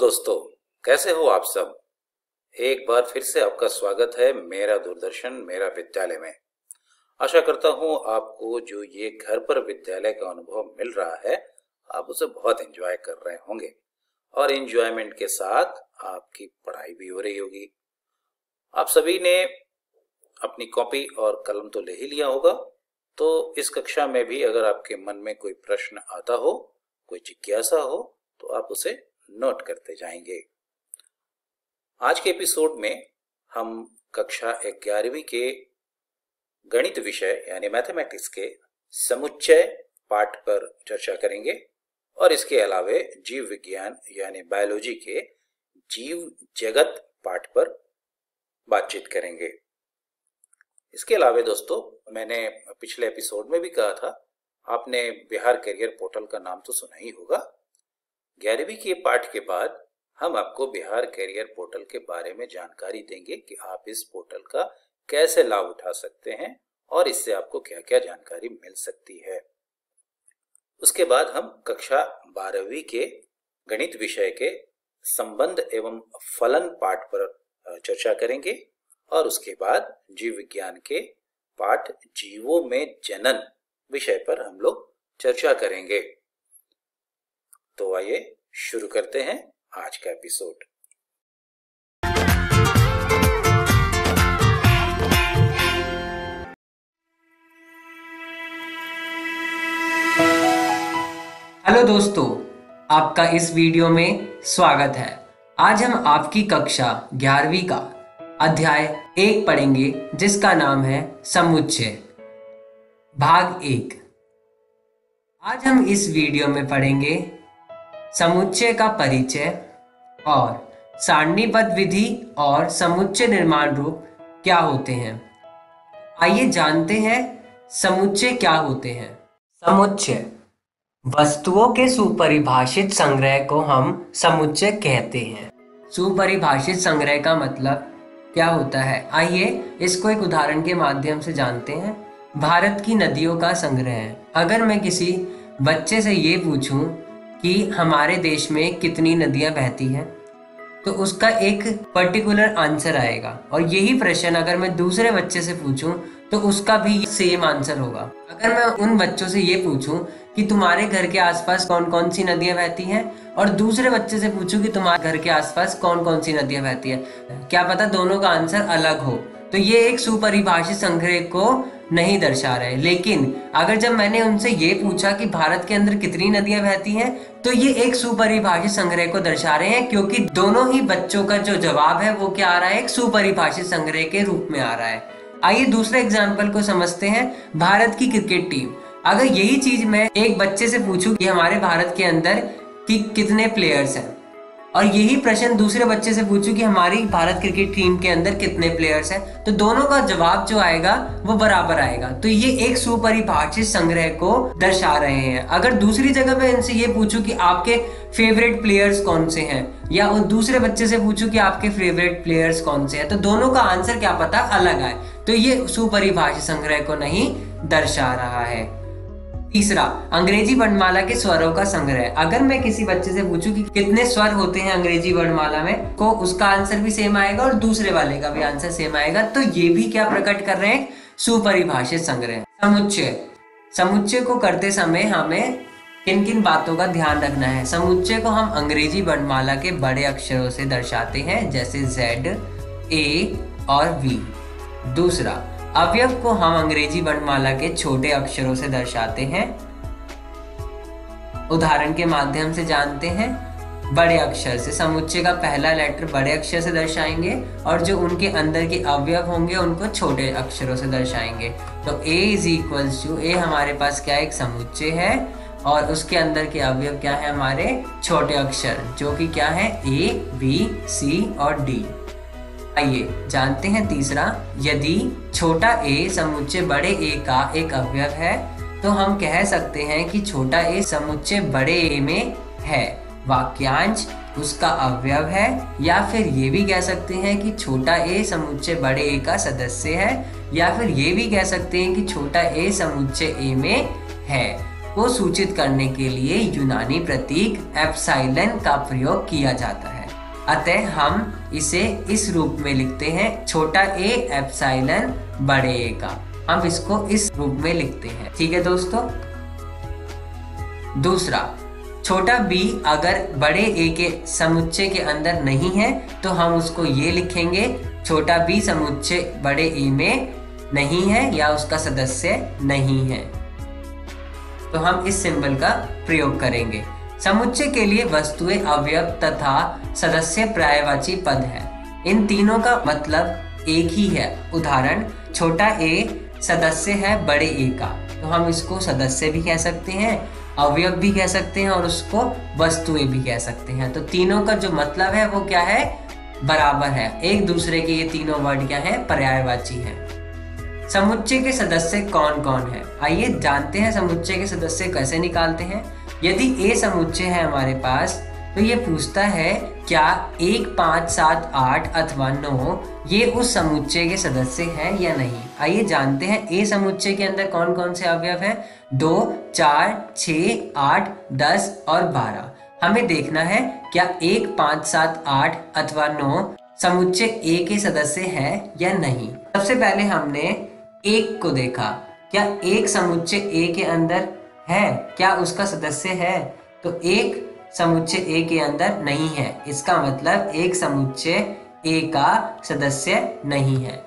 दोस्तों, कैसे हो आप सब। एक बार फिर से आपका स्वागत है मेरा दूरदर्शन मेरा विद्यालय में। आशा करता हूँ आपको जो ये घर पर विद्यालय का अनुभव मिल रहा है आप उसे बहुत एंजॉय कर रहे होंगे और एंजॉयमेंट के साथ आपकी पढ़ाई भी हो रही होगी। आप सभी ने अपनी कॉपी और कलम तो ले ही लिया होगा, तो इस कक्षा में भी अगर आपके मन में कोई प्रश्न आता हो, कोई जिज्ञासा हो, तो आप उसे नोट करते जाएंगे। आज के एपिसोड में हम कक्षा 11वीं के गणित विषय यानी मैथमेटिक्स के समुच्चय पाठ पर चर्चा करेंगे और इसके अलावे जीव विज्ञान यानी बायोलॉजी के जीव जगत पाठ पर बातचीत करेंगे। इसके अलावे दोस्तों, मैंने पिछले एपिसोड में भी कहा था, आपने बिहार करियर पोर्टल का नाम तो सुना ही होगा। 11वीं के पाठ के बाद हम आपको बिहार करियर पोर्टल के बारे में जानकारी देंगे कि आप इस पोर्टल का कैसे लाभ उठा सकते हैं और इससे आपको क्या क्या जानकारी मिल सकती है। उसके बाद हम कक्षा 12वीं के गणित विषय के संबंध एवं फलन पाठ पर चर्चा करेंगे और उसके बाद जीव विज्ञान के पाठ जीवों में जनन विषय पर हम लोग चर्चा करेंगे। तो आइए शुरू करते हैं आज का एपिसोड। हेलो दोस्तों, आपका इस वीडियो में स्वागत है। आज हम आपकी कक्षा 11वीं का अध्याय 1 पढ़ेंगे जिसका नाम है समुच्चय भाग 1। आज हम इस वीडियो में पढ़ेंगे समुच्चय का परिचय और सारणीबद्ध विधि और समुच्चय निर्माण रूप क्या होते हैं। आइए जानते हैं समुच्चय क्या होते हैं। समुच्चय वस्तुओं के सुपरिभाषित संग्रह को हम समुच्चय कहते हैं। सुपरिभाषित संग्रह का मतलब क्या होता है, आइए इसको एक उदाहरण के माध्यम से जानते हैं। भारत की नदियों का संग्रह है। अगर मैं किसी बच्चे से ये पूछूं कि हमारे देश में कितनी नदियां बहती हैं, तो उसका एक पर्टिकुलर आंसर आएगा और यही प्रश्न अगर मैं दूसरे बच्चे से पूछूं तो उसका भी सेम आंसर होगा। अगर मैं उन बच्चों से ये पूछूं कि तुम्हारे घर के आसपास कौन कौन सी नदियां बहती हैं और दूसरे बच्चे से पूछूं कि तुम्हारे घर के आसपास कौन कौन सी नदियां बहती हैं, क्या पता दोनों का आंसर अलग हो। तो ये एक सुपरिभाषित संग्रह को नहीं दर्शा रहे। लेकिन अगर जब मैंने उनसे ये पूछा कि भारत के अंदर कितनी नदियां बहती हैं, तो ये एक सुपरिभाषित संग्रह को दर्शा रहे हैं, क्योंकि दोनों ही बच्चों का जो जवाब है वो क्या आ रहा है, एक सुपरिभाषित संग्रह के रूप में आ रहा है। आइए दूसरे एग्जाम्पल को समझते हैं। भारत की क्रिकेट टीम, अगर यही चीज मैं एक बच्चे से पूछूं कि हमारे भारत के अंदर कितने प्लेयर्स हैं और यही प्रश्न दूसरे बच्चे से पूछूं कि हमारी भारत क्रिकेट टीम के अंदर कितने प्लेयर्स हैं, तो दोनों का जवाब जो आएगा वो बराबर आएगा। तो ये एक सुपरिभाषित संग्रह को दर्शा रहे हैं। अगर दूसरी जगह मैं इनसे ये पूछूं कि आपके फेवरेट प्लेयर्स कौन से हैं, या दूसरे बच्चे से पूछूं कि आपके फेवरेट प्लेयर्स कौन से हैं, तो दोनों का आंसर क्या पता अलग आए। तो ये सुपरिभाषित संग्रह को नहीं दर्शा रहा है। तीसरा, अंग्रेजी वर्णमाला के स्वरों का संग्रह। अगर मैं किसी बच्चे से पूछूं कि कितने स्वर होते हैं अंग्रेजी वर्णमाला में, को उसका आंसर भी सेम आएगा और दूसरे वाले का भी आंसर सेम आएगा। तो ये भी क्या प्रकट कर रहे हैं, सुपरिभाषित संग्रह। समुच्चय को करते समय हमें किन किन बातों का ध्यान रखना है। समुच्चय को हम अंग्रेजी वर्णमाला के बड़े अक्षरों से दर्शाते हैं, जैसे Z, A और V। दूसरा, अवयव को हम अंग्रेजी वर्णमाला के छोटे अक्षरों से दर्शाते हैं। उदाहरण के माध्यम से जानते हैं। बड़े अक्षर से समुच्चय का पहला लेटर बड़े अक्षर से दर्शाएंगे और जो उनके अंदर के अवयव होंगे उनको छोटे अक्षरों से दर्शाएंगे। तो A is equals to, A हमारे पास क्या एक समुच्चय है और उसके अंदर के अवयव क्या है, हमारे छोटे अक्षर, जो कि क्या है A, B, C और D। आइए जानते हैं तीसरा, यदि छोटा a समुच्चय बड़े a का एक अवयव है तो हम कह सकते हैं कि छोटा a समुच्चय बड़े a में है, वाक्यांश उसका अवयव है, या फिर ये भी कह सकते हैं कि छोटा a समुच्चय बड़े a का सदस्य है, या फिर ये भी कह सकते हैं कि छोटा a समुच्चय a में है। को सूचित करने के लिए यूनानी प्रतीक एप्सिलॉन का प्रयोग किया जाता है। अतः हम इसे इस रूप में लिखते हैं, छोटा a एप्सिलॉन बड़े a का। हम इसको इस रूप में लिखते हैं। ठीक है दोस्तों। दूसरा, छोटा b अगर बड़े a के समुच्चय के अंदर नहीं है तो हम उसको ये लिखेंगे, छोटा b समुच्चय बड़े a में नहीं है या उसका सदस्य नहीं है। तो हम इस सिंबल का प्रयोग करेंगे। समुच्चय के लिए वस्तुएं, अवयव तथा सदस्य पर्यायवाची पद है। इन तीनों का मतलब एक ही है। उदाहरण, छोटा a सदस्य है बड़े a का, तो हम इसको सदस्य भी कह सकते हैं, अवयव भी कह सकते हैं और उसको वस्तुएं भी कह सकते हैं। तो तीनों का जो मतलब है वो क्या है, बराबर है एक दूसरे के। ये तीनों वर्ड क्या है, पर्यायवाची है। समुच्चय के सदस्य कौन कौन है, आइए जानते हैं समुच्चय के सदस्य कैसे निकालते हैं। यदि A समुच्चय है हमारे पास तो ये पूछता है क्या 1, 5, 7, 8 अथवा 9 ये उस समुच्चय के सदस्य हैं या नहीं। आइए जानते हैं A समुच्चय के अंदर कौन कौन से अवयव हैं। 2, 4, 6, 8, 10 और 12। हमें देखना है क्या 1, 5, 7, 8 अथवा 9 समुच्चय A के सदस्य है या नहीं। सबसे पहले हमने 1 को देखा, क्या 1 समुच्चय A के अंदर है, क्या उसका सदस्य है। तो 1 समुच्चय A के अंदर नहीं है, इसका मतलब 1 समुच्चय A का सदस्य नहीं है।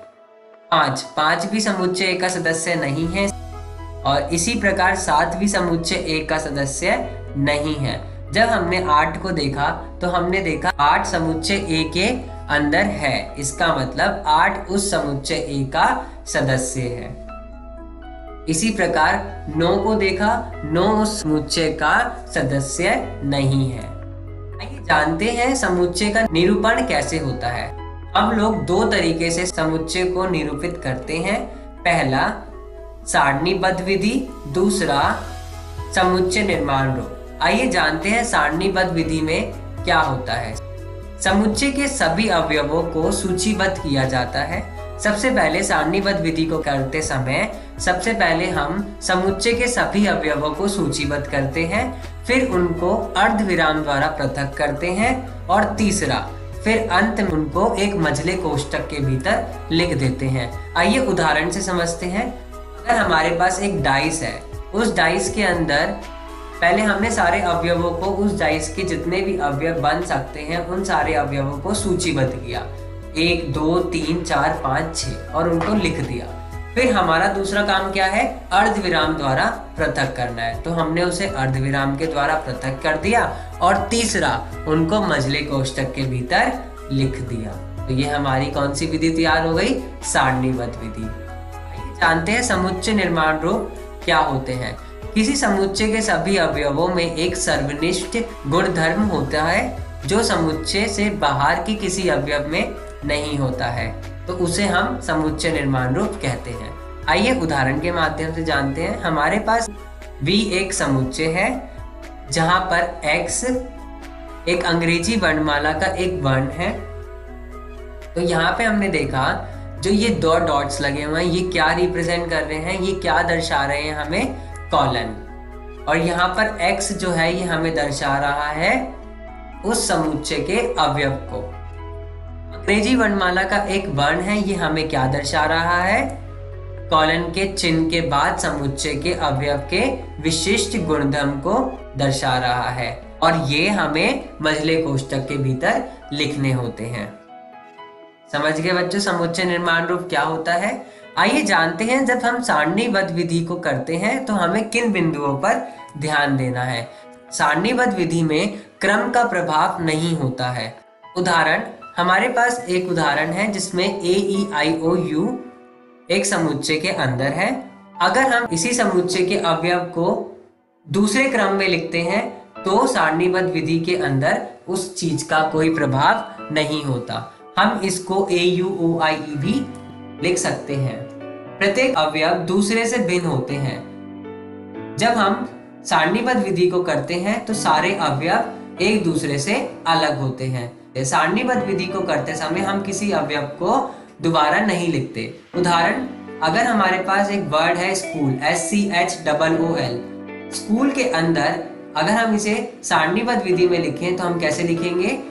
5 भी समुच्चय A का सदस्य नहीं है और इसी प्रकार 7 भी समुच्चय A का सदस्य नहीं है। जब हमने 8 को देखा तो हमने देखा 8 समुच्चय A के अंदर है, इसका मतलब 8 उस समुच्चय A का सदस्य है। इसी प्रकार 9 को देखा, 9 उस समुच्चय का सदस्य नहीं है। आइए जानते हैं समुच्चय का निरूपण कैसे होता है। हम लोग 2 तरीके से समुच्चय को निरूपित करते हैं। पहला सारणीबद्ध विधि, दूसरा समुच्चय निर्माण रूप। आइए जानते हैं सारणीबद्ध विधि में क्या होता है। समुच्चय के सभी अवयवों को सूचीबद्ध किया जाता है। सबसे पहले सारणीबद्ध विधि को करते समय सबसे पहले हम समुच्चय के सभी अवयवों को सूचीबद्ध करते हैं, फिर उनको अर्धविराम द्वारा पृथक करते हैं और तीसरा फिर अंत में उनको एक मझले कोष्ठक के भीतर लिख देते हैं। आइए उदाहरण से समझते हैं। अगर हमारे पास एक डाइस है, उस डाइस के अंदर पहले हमने सारे अवयवों को, उस डाइस के जितने भी अवयव बन सकते हैं उन सारे अवयवों को सूचीबद्ध किया, 1, 2, 3, 4, 5, 6 और उनको लिख दिया। फिर हमारा दूसरा काम क्या है, अर्धविराम द्वारा पृथक करना है। तो हमने उसे अर्धविराम के द्वारा पृथक कर दिया और तीसरा उनको मझले कोष्ठक के भीतर लिख दिया। तो ये हमारी कौन सी विधि तैयार हो गई, सारणीबद्ध विधि। जानते हैं समुच्चय निर्माण रूप क्या होते हैं। किसी समुच्चय के सभी अवयवों में एक सर्वनिष्ठ गुणधर्म होता है जो समुच्चय से बाहर की किसी अवयव में नहीं होता है, तो उसे हम समुच्चय निर्माण रूप कहते हैं। आइए उदाहरण के माध्यम से जानते हैं। हमारे पास V एक समुच्चय है जहां पर X एक अंग्रेजी वर्णमाला का एक वर्ण है। तो यहाँ पे हमने देखा जो ये 2 डॉट्स लगे हुए हैं ये क्या रिप्रेजेंट कर रहे हैं, ये क्या दर्शा रहे हैं हमें, कॉलन। और यहाँ पर X जो है ये हमें दर्शा रहा है उस समुच्चय के अवयव को। अंग्रेजी वर्णमाला का एक वर्ण है, ये हमें क्या दर्शा रहा है, कॉलन के चिन्ह के बाद समुच्चय के अवयव के विशिष्ट गुणधर्म को दर्शा रहा है और ये हमें मझले कोष्ठक के भीतर लिखने होते हैं। समझ गए बच्चों समुच्चय निर्माण रूप क्या होता है। आइए जानते हैं जब हम सारणीबद्ध विधि को करते हैं तो हमें किन बिंदुओं पर ध्यान देना है। सारणीबद्ध विधि में क्रम का प्रभाव नहीं होता है। उदाहरण, हमारे पास एक उदाहरण है जिसमें AEIOU एक समुच्चय के अंदर है। अगर हम इसी समुच्चय के अवयव को दूसरे क्रम में लिखते हैं तो सारणीबद्ध विधि के अंदर उस चीज का कोई प्रभाव नहीं होता। हम इसको AUOIE भी लिख सकते हैं। प्रत्येक अवयव दूसरे से भिन्न होते हैं। जब हम सारणीबद्ध विधि को करते हैं तो सारे अवयव एक दूसरे से अलग होते हैं। सारणीबद्ध विधि को करते समय हम किसी अवयव को दोबारा नहीं लिखते। उदाहरण, अगर हमारे पास एक वर्ड है स्कूल, SCHOOL, स्कूल के अंदर अगर हम इसे सारणीबद्ध विधि में लिखें तो हम कैसे लिखेंगे,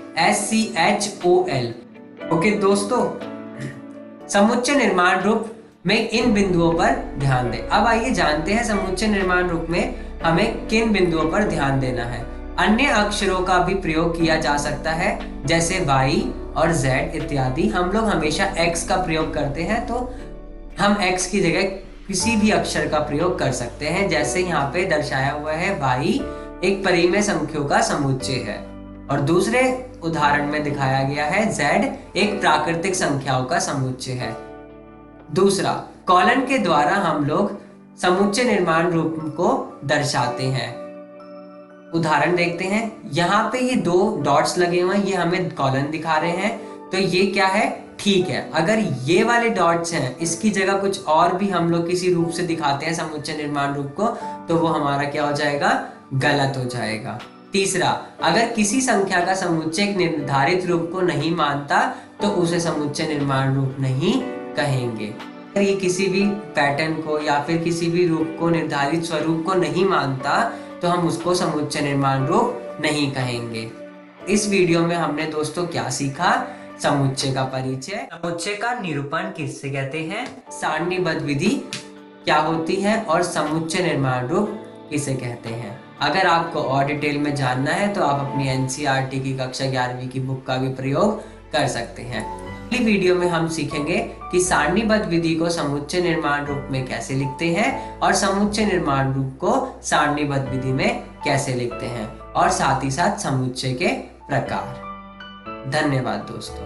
SCHOL। ओके दोस्तों, समुच्चय निर्माण रूप में इन बिंदुओं पर ध्यान दें। अब आइए जानते हैं समुच्चय निर्माण रूप में हमें किन बिंदुओं पर ध्यान देना है। अन्य अक्षरों का भी प्रयोग किया जा सकता है, जैसे Y और Z इत्यादि। हम लोग हमेशा X का प्रयोग करते हैं, तो हम X की जगह किसी भी अक्षर का प्रयोग कर सकते हैं। जैसे यहाँ पे दर्शाया हुआ है, Y एक परिमेय संख्याओं का समुच्चय है, और दूसरे उदाहरण में दिखाया गया है Z एक प्राकृतिक संख्याओं का समुच्चय है। दूसरा, कॉलन के द्वारा हम लोग समुच्चय निर्माण रूप को दर्शाते हैं। उदाहरण देखते हैं। यहाँ पे ये 2 डॉट्स लगे हुए हैं, ये हमें कॉलन दिखा रहे हैं, तो ये क्या है, ठीक है। अगर ये वाले डॉट्स हैं, इसकी जगह कुछ और भी हम लोग किसी रूप से दिखाते हैं समुच्चय निर्माण रूप को, तो वो हमारा क्या हो जाएगा, गलत हो जाएगा। तीसरा, अगर किसी संख्या का समुच्चय एक निर्धारित रूप को नहीं मानता, तो उसे समुच्चय निर्माण रूप नहीं कहेंगे। अगर ये किसी भी पैटर्न को या फिर किसी भी रूप को, निर्धारित स्वरूप को नहीं मानता, तो हम उसको समुच्चय निर्माण रूप नहीं कहेंगे। इस वीडियो में हमने दोस्तों क्या सीखा, समुच्चय का परिचय, समुच्चय का निरूपण किससे कहते हैं, सारणीबद्ध विधि क्या होती है, और समुच्चय निर्माण रूप किसे कहते हैं। अगर आपको और डिटेल में जानना है तो आप अपनी NCERT की कक्षा 11वीं की बुक का भी प्रयोग कर सकते हैं। अगली वीडियो में हम सीखेंगे कि सारणीबद्ध विधि को समुच्चय निर्माण रूप में कैसे लिखते हैं, और समुच्चय निर्माण रूप को सारणीबद्ध विधि में कैसे लिखते हैं, और साथ ही साथ समुच्चय के प्रकार। धन्यवाद दोस्तों।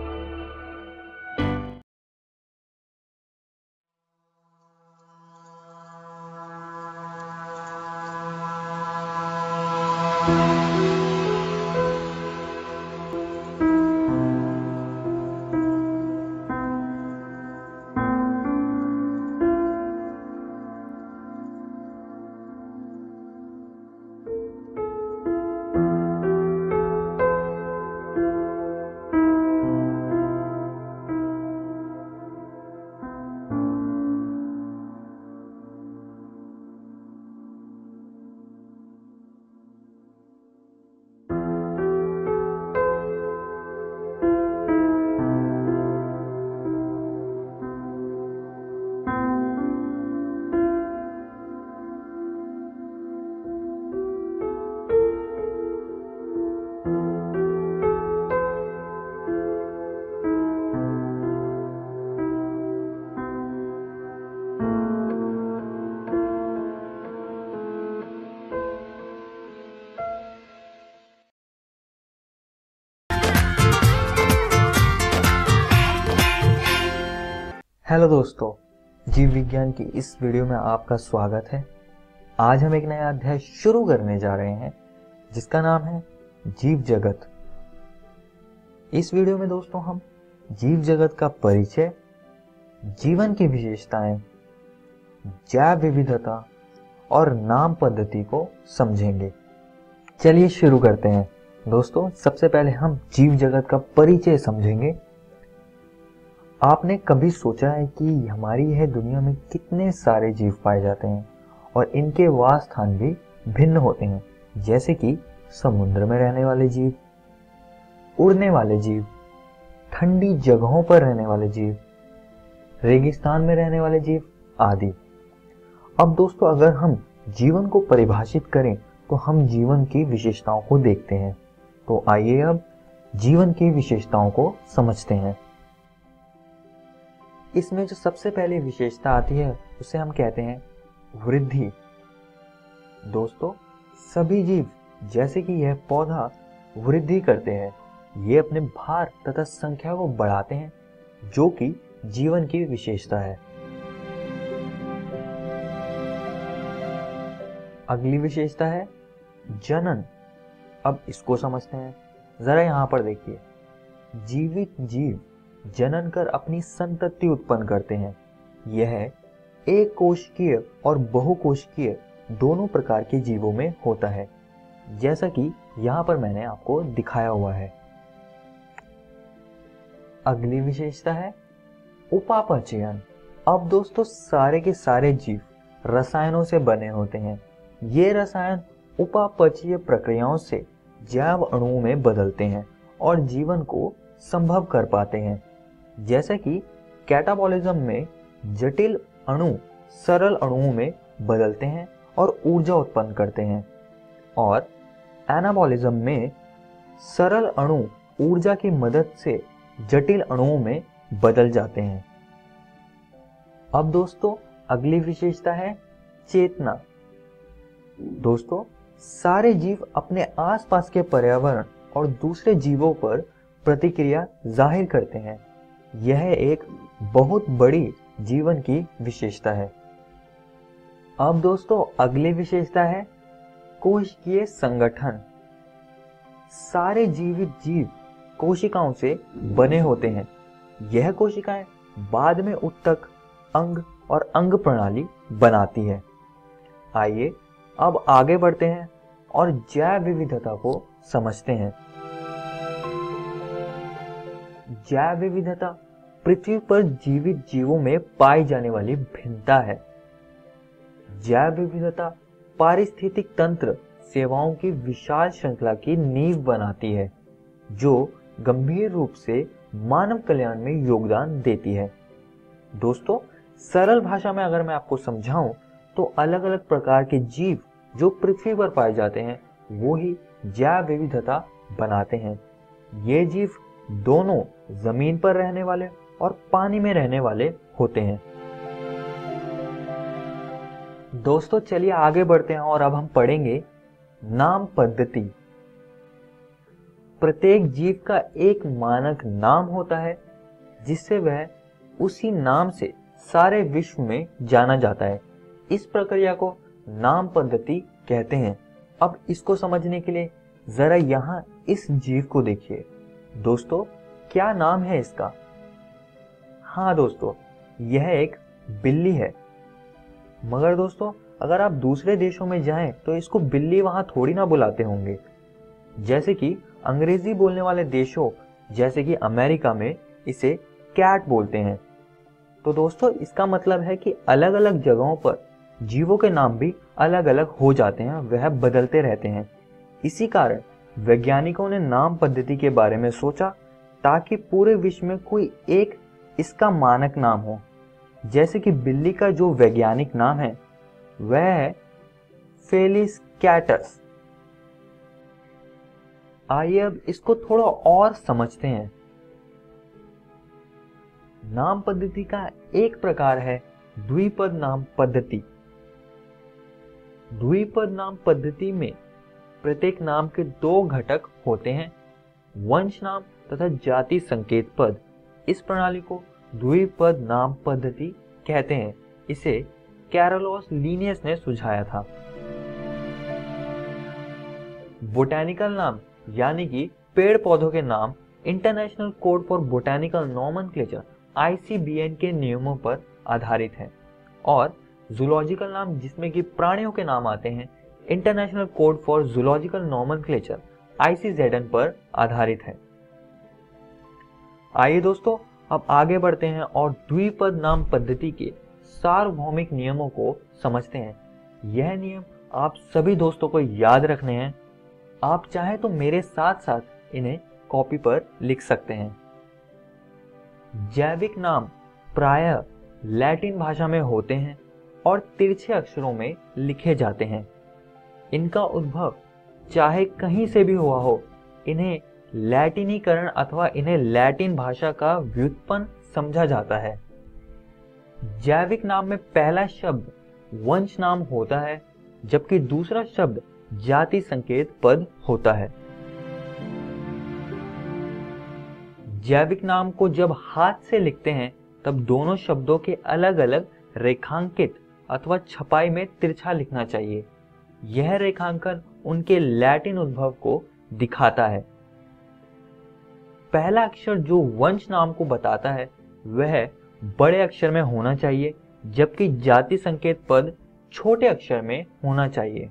हेलो दोस्तों, जीव विज्ञान की इस वीडियो में आपका स्वागत है। आज हम एक नया अध्याय शुरू करने जा रहे हैं जिसका नाम है जीव जगत। इस वीडियो में दोस्तों हम जीव जगत का परिचय, जीवन की विशेषताएं, जैव विविधता और नाम पद्धति को समझेंगे। चलिए शुरू करते हैं। दोस्तों, सबसे पहले हम जीव जगत का परिचय समझेंगे। आपने कभी सोचा है कि हमारी यह दुनिया में कितने सारे जीव पाए जाते हैं और इनके वास स्थान भी भिन्न होते हैं, जैसे कि समुद्र में रहने वाले जीव, उड़ने वाले जीव, ठंडी जगहों पर रहने वाले जीव, रेगिस्तान में रहने वाले जीव आदि। अब दोस्तों, अगर हम जीवन को परिभाषित करें तो हम जीवन की विशेषताओं को देखते हैं। तो आइए अब जीवन की विशेषताओं को समझते हैं। इसमें जो सबसे पहली विशेषता आती है उसे हम कहते हैं वृद्धि। दोस्तों, सभी जीव जैसे कि यह पौधा वृद्धि करते हैं, ये अपने भार तथा संख्या को बढ़ाते हैं, जो कि जीवन की विशेषता है। अगली विशेषता है जनन। अब इसको समझते हैं। जरा यहां पर देखिए, जीवित जीव जनन कर अपनी संतति उत्पन्न करते हैं। यह एक कोशिकीय और बहुकोशिकीय दोनों प्रकार के जीवों में होता है, जैसा कि यहां पर मैंने आपको दिखाया हुआ है। अगली विशेषता है उपापचयन। अब दोस्तों, सारे के सारे जीव रसायनों से बने होते हैं। ये रसायन उपापचयी प्रक्रियाओं से जैव अणुओं में बदलते हैं और जीवन को संभव कर पाते हैं। जैसे कि कैटाबॉलिज्म में जटिल अणु सरल अणुओं में बदलते हैं और ऊर्जा उत्पन्न करते हैं, और एनाबॉलिज्म में सरल अणु ऊर्जा की मदद से जटिल अणुओं में बदल जाते हैं। अब दोस्तों अगली विशेषता है चेतना। दोस्तों सारे जीव अपने आसपास के पर्यावरण और दूसरे जीवों पर प्रतिक्रिया जाहिर करते हैं। यह एक बहुत बड़ी जीवन की विशेषता है। अब दोस्तों अगली विशेषता है कोशिकीय संगठन। सारे जीवित जीव कोशिकाओं से बने होते हैं। यह कोशिकाएं बाद में ऊतक, अंग और अंग प्रणाली बनाती है। आइए अब आगे बढ़ते हैं और जैव विविधता को समझते हैं। जैव विविधता पृथ्वी पर जीवित जीवों में पाई जाने वाली भिन्नता है। जैव विविधता पारिस्थितिक तंत्र सेवाओं की विशाल श्रृंखला की नींव बनाती है, जो गंभीर रूप से मानव कल्याण में योगदान देती है। दोस्तों सरल भाषा में अगर मैं आपको समझाऊं तो अलग अलग प्रकार के जीव जो पृथ्वी पर पाए जाते हैं वो ही जैव विविधता बनाते हैं। ये जीव दोनों जमीन पर रहने वाले और पानी में रहने वाले होते हैं। दोस्तों चलिए आगे बढ़ते हैं और अब हम पढ़ेंगे नाम पद्धति। प्रत्येक जीव का एक मानक नाम होता है जिससे वह उसी नाम से सारे विश्व में जाना जाता है। इस प्रक्रिया को नाम पद्धति कहते हैं। अब इसको समझने के लिए जरा यहाँ इस जीव को देखिए। दोस्तों क्या नाम है इसका? हाँ दोस्तों यह एक बिल्ली है। मगर दोस्तों अगर आप दूसरे देशों में जाएं तो इसको बिल्ली वहां थोड़ी ना बुलाते होंगे। जैसे कि अंग्रेजी बोलने वाले देशों जैसे कि अमेरिका में इसे कैट बोलते हैं। तो दोस्तों इसका मतलब है कि अलग अलग जगहों पर जीवों के नाम भी अलग अलग हो जाते हैं, वह बदलते रहते हैं। इसी कारण वैज्ञानिकों ने नाम पद्धति के बारे में सोचा ताकि पूरे विश्व में कोई एक इसका मानक नाम हो। जैसे कि बिल्ली का जो वैज्ञानिक नाम है वह है फेलिस कैटस। आइए अब इसको थोड़ा और समझते हैं। नाम पद्धति का एक प्रकार है द्विपद नाम पद्धति। द्विपद नाम पद्धति में प्रत्येक नाम के दो घटक होते हैं, वंश नाम तथा जाति संकेत पद। इस प्रणाली को द्विपद नाम पद्धति कहते हैं। इसे कैरोलोस लिनियस ने सुझाया था। बोटैनिकल नाम यानी कि पेड़ पौधों के नाम international code for botanical nomenclature ICBN के नियमों पर आधारित है, और जूलॉजिकल नाम जिसमें कि प्राणियों के नाम आते हैं international code for zoological nomenclature ICZN पर आधारित है। आइए दोस्तों अब आगे बढ़ते हैं और द्विपद नाम पद्धति के सार्वभौमिक नियमों को समझते हैं। यह नियम आप सभी दोस्तों को याद रखने हैं। आप चाहे तो मेरे साथ साथ इन्हें कॉपी पर लिख सकते हैं। जैविक नाम प्रायः लैटिन भाषा में होते हैं और तिरछे अक्षरों में लिखे जाते हैं। इनका उद्भव चाहे कहीं से भी हुआ हो, इन्हें लैटिनीकरण अथवा इन्हें लैटिन भाषा का व्युत्पन्न समझा जाता है। जैविक नाम में पहला शब्द वंश नाम होता है, जबकि दूसरा शब्द जाति संकेत पद होता है। जैविक नाम को जब हाथ से लिखते हैं तब दोनों शब्दों के अलग अलग रेखांकित अथवा छपाई में तिरछा लिखना चाहिए। यह रेखांकन उनके लैटिन उद्भव को दिखाता है। पहला अक्षर जो वंश नाम को बताता है वह बड़े अक्षर में होना चाहिए, जबकि जाति संकेत पद छोटे अक्षर में होना चाहिए।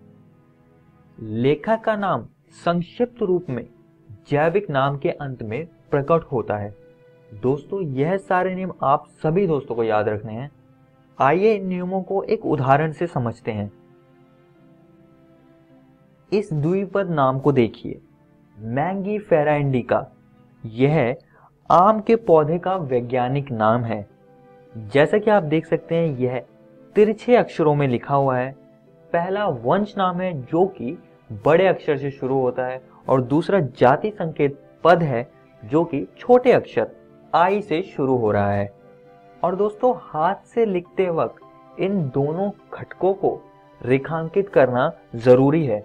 लेखक का नाम संक्षिप्त रूप में जैविक नाम के अंत में प्रकट होता है। दोस्तों यह सारे नियम आप सभी दोस्तों को याद रखने हैं। आइए इन नियमों को एक उदाहरण से समझते हैं। इस द्विपद नाम को देखिए। Mangifera indica. यह आम के पौधे का वैज्ञानिक नाम है। जैसा कि आप देख सकते हैं, यह तिरछे अक्षरों में लिखा हुआ है। पहला वंश नाम है जो कि बड़े अक्षर से शुरू होता है और दूसरा जाति संकेत पद है जो कि छोटे अक्षर आई से शुरू हो रहा है। और दोस्तों, हाथ से लिखते वक्त इन दोनों घटकों को रेखांकित करना जरूरी है।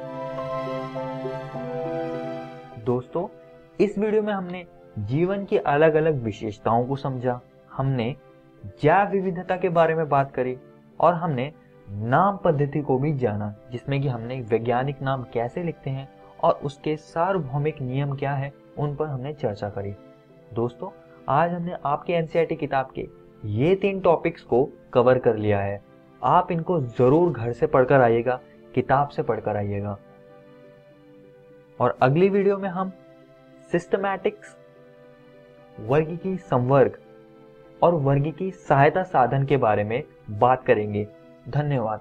दोस्तों, इस वीडियो में हमने जीवन की अलग अलग विशेषताओं को समझा, हमने जैव विविधता के बारे में बात करी और हमने नाम पद्धति को भी जाना, जिसमें कि हमने वैज्ञानिक नाम कैसे लिखते हैं और उसके सार्वभौमिक नियम क्या है, उन पर हमने चर्चा करी। दोस्तों, आज हमने आपके एनसीईआरटी किताब के ये 3 टॉपिक्स को कवर कर लिया है। आप इनको जरूर घर से पढ़कर आइएगा, किताब से पढ़कर आइएगा। और अगली वीडियो में हम सिस्टमैटिक्स, वर्गीकी संवर्ग और वर्गीकी सहायता साधन के बारे में बात करेंगे। धन्यवाद।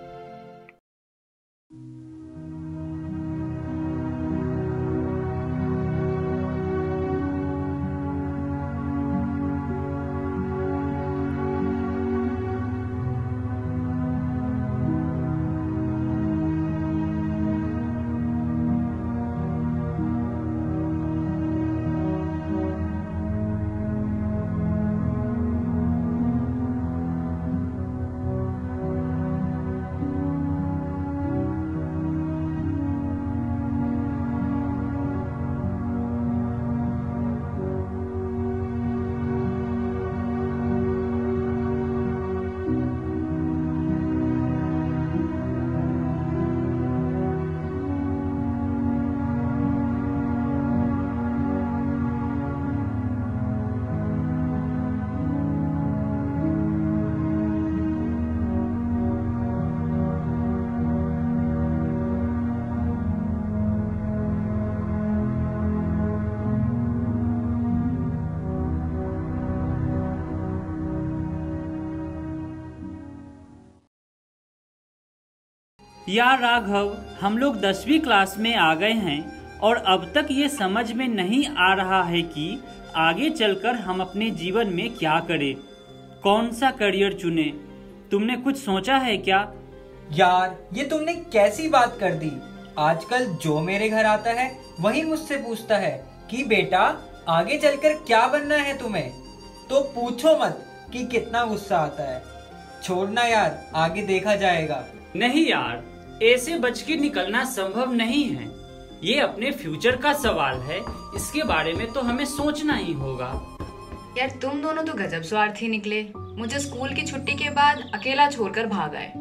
यार राघव, हम लोग 10वीं क्लास में आ गए हैं और अब तक ये समझ में नहीं आ रहा है कि आगे चलकर हम अपने जीवन में क्या करें, कौन सा करियर चुने। तुमने कुछ सोचा है क्या? यार, ये तुमने कैसी बात कर दी। आजकल जो मेरे घर आता है वही मुझसे पूछता है कि बेटा आगे चलकर क्या बनना है तुम्हें। तो पूछो मत कि कितना गुस्सा आता है। छोड़ना यार, आगे देखा जाएगा। नहीं यार, ऐसे बच के निकलना संभव नहीं है। ये अपने फ्यूचर का सवाल है, इसके बारे में तो हमें सोचना ही होगा। यार, तुम दोनों तो गजब स्वार्थी निकले। मुझे स्कूल की छुट्टी के बाद अकेला छोड़कर भाग आए।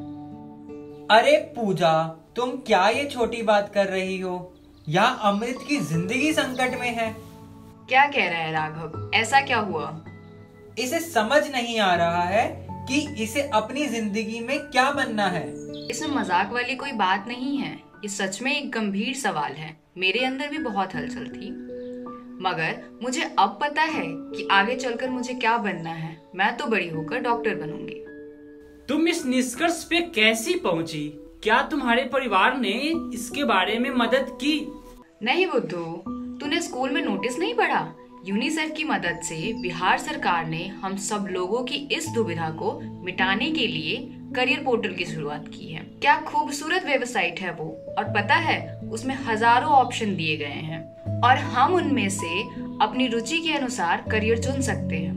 अरे पूजा, तुम क्या ये छोटी बात कर रही हो? यहाँ अमृत की जिंदगी संकट में है। क्या कह रहा है राघव? ऐसा क्या हुआ? इसे समझ नहीं आ रहा है कि इसे अपनी जिंदगी में क्या बनना है। इसमें मजाक वाली कोई बात नहीं है, ये सच में एक गंभीर सवाल है। मेरे अंदर भी बहुत हलचल थी, मगर मुझे अब पता है कि आगे चलकर मुझे क्या बनना है। मैं तो बड़ी होकर डॉक्टर बनूंगी। तुम इस निष्कर्ष पे कैसी पहुंची? क्या तुम्हारे परिवार ने इसके बारे में मदद की? नहीं बुद्धू, तूने स्कूल में नोटिस नहीं पढ़ा? यूनिसेफ की मदद से बिहार सरकार ने हम सब लोगों की इस दुविधा को मिटाने के लिए करियर पोर्टल की शुरुआत की है। क्या खूबसूरत वेबसाइट है वो, और पता है उसमें हजारों ऑप्शन दिए गए हैं और हम उनमें से अपनी रुचि के अनुसार करियर चुन सकते हैं।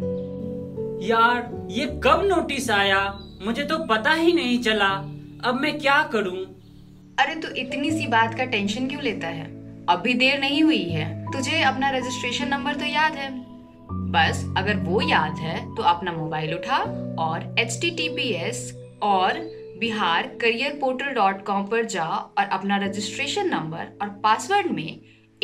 यार, ये कब नोटिस आया? मुझे तो पता ही नहीं चला। अब मैं क्या करूं? अरे तो इतनी सी बात का टेंशन क्यों लेता है? अभी देर नहीं हुई है। तुझे अपना रजिस्ट्रेशन नंबर तो याद है? बस अगर वो याद है तो अपना मोबाइल उठा और https और biharcareerportal.com पर जा और अपना रजिस्ट्रेशन नंबर और पासवर्ड में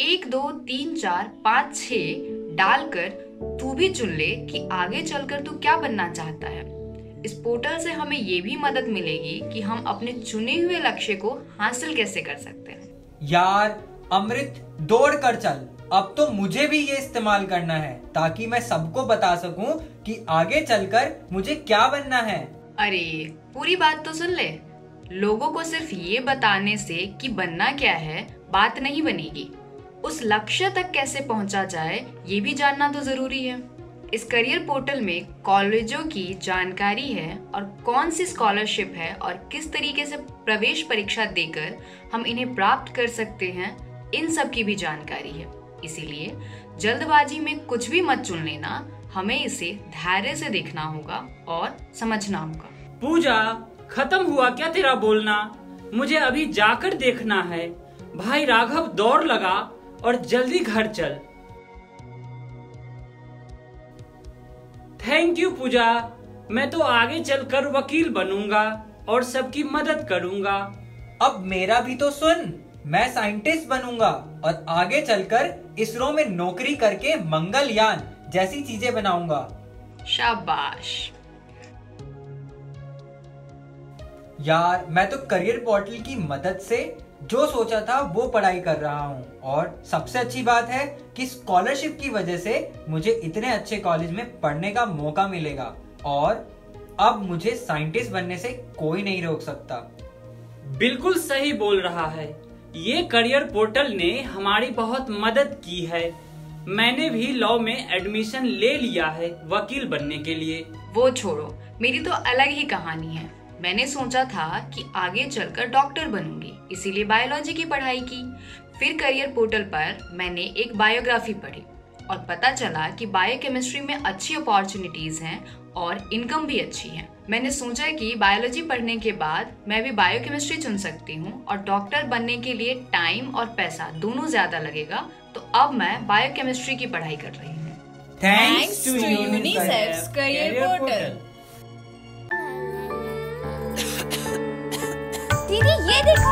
123456 डालकर तू भी चुन ले कि आगे चलकर तू क्या बनना चाहता है। इस पोर्टल से हमें ये भी मदद मिलेगी कि हम अपने चुने हुए लक्ष्य को हासिल कैसे कर सकते हैं। यार अमृत, दौड़ कर चल। अब तो मुझे भी ये इस्तेमाल करना है ताकि मैं सबको बता सकूं कि आगे चलकर मुझे क्या बनना है। अरे पूरी बात तो सुन ले। लोगों को सिर्फ ये बताने से कि बनना क्या है बात नहीं बनेगी। उस लक्ष्य तक कैसे पहुंचा जाए ये भी जानना तो जरूरी है। इस करियर पोर्टल में कॉलेजों की जानकारी है और कौन सी स्कॉलरशिप है और किस तरीके से प्रवेश परीक्षा देकर हम इन्हें प्राप्त कर सकते हैं, इन सब की भी जानकारी है। इसीलिए जल्दबाजी में कुछ भी मत चुन लेना, हमें इसे धैर्य से देखना होगा और समझना होगा। पूजा, खत्म हुआ क्या तेरा बोलना? मुझे अभी जाकर देखना है। भाई राघव दौड़ लगा और जल्दी घर चल। थैंक यू पूजा, मैं तो आगे चलकर वकील बनूंगा और सबकी मदद करूंगा। अब मेरा भी तो सुन, मैं साइंटिस्ट बनूंगा और आगे चलकर इसरो में नौकरी करके मंगलयान जैसी चीजें बनाऊंगा। शाबाश। यार, मैं तो करियर पोर्टल की मदद से जो सोचा था वो पढ़ाई कर रहा हूँ और सबसे अच्छी बात है कि स्कॉलरशिप की वजह से मुझे इतने अच्छे कॉलेज में पढ़ने का मौका मिलेगा और अब मुझे साइंटिस्ट बनने से कोई नहीं रोक सकता। बिल्कुल सही बोल रहा है। ये करियर पोर्टल ने हमारी बहुत मदद की है। मैंने भी लॉ में एडमिशन ले लिया है वकील बनने के लिए। वो छोड़ो, मेरी तो अलग ही कहानी है। मैंने सोचा था कि आगे चलकर डॉक्टर बनूंगी, इसीलिए बायोलॉजी की पढ़ाई की। फिर करियर पोर्टल पर मैंने एक बायोग्राफी पढ़ी और पता चला कि बायोकेमिस्ट्री में अच्छी अपॉर्चुनिटीज हैं और इनकम भी अच्छी है। मैंने सोचा कि बायोलॉजी पढ़ने के बाद मैं भी बायोकेमिस्ट्री चुन सकती हूँ और डॉक्टर बनने के लिए टाइम और पैसा दोनों ज्यादा लगेगा, तो अब मैं बायोकेमिस्ट्री की पढ़ाई कर रही हूँ। Thanks to UNICEF career portal. दीदी ये देखो,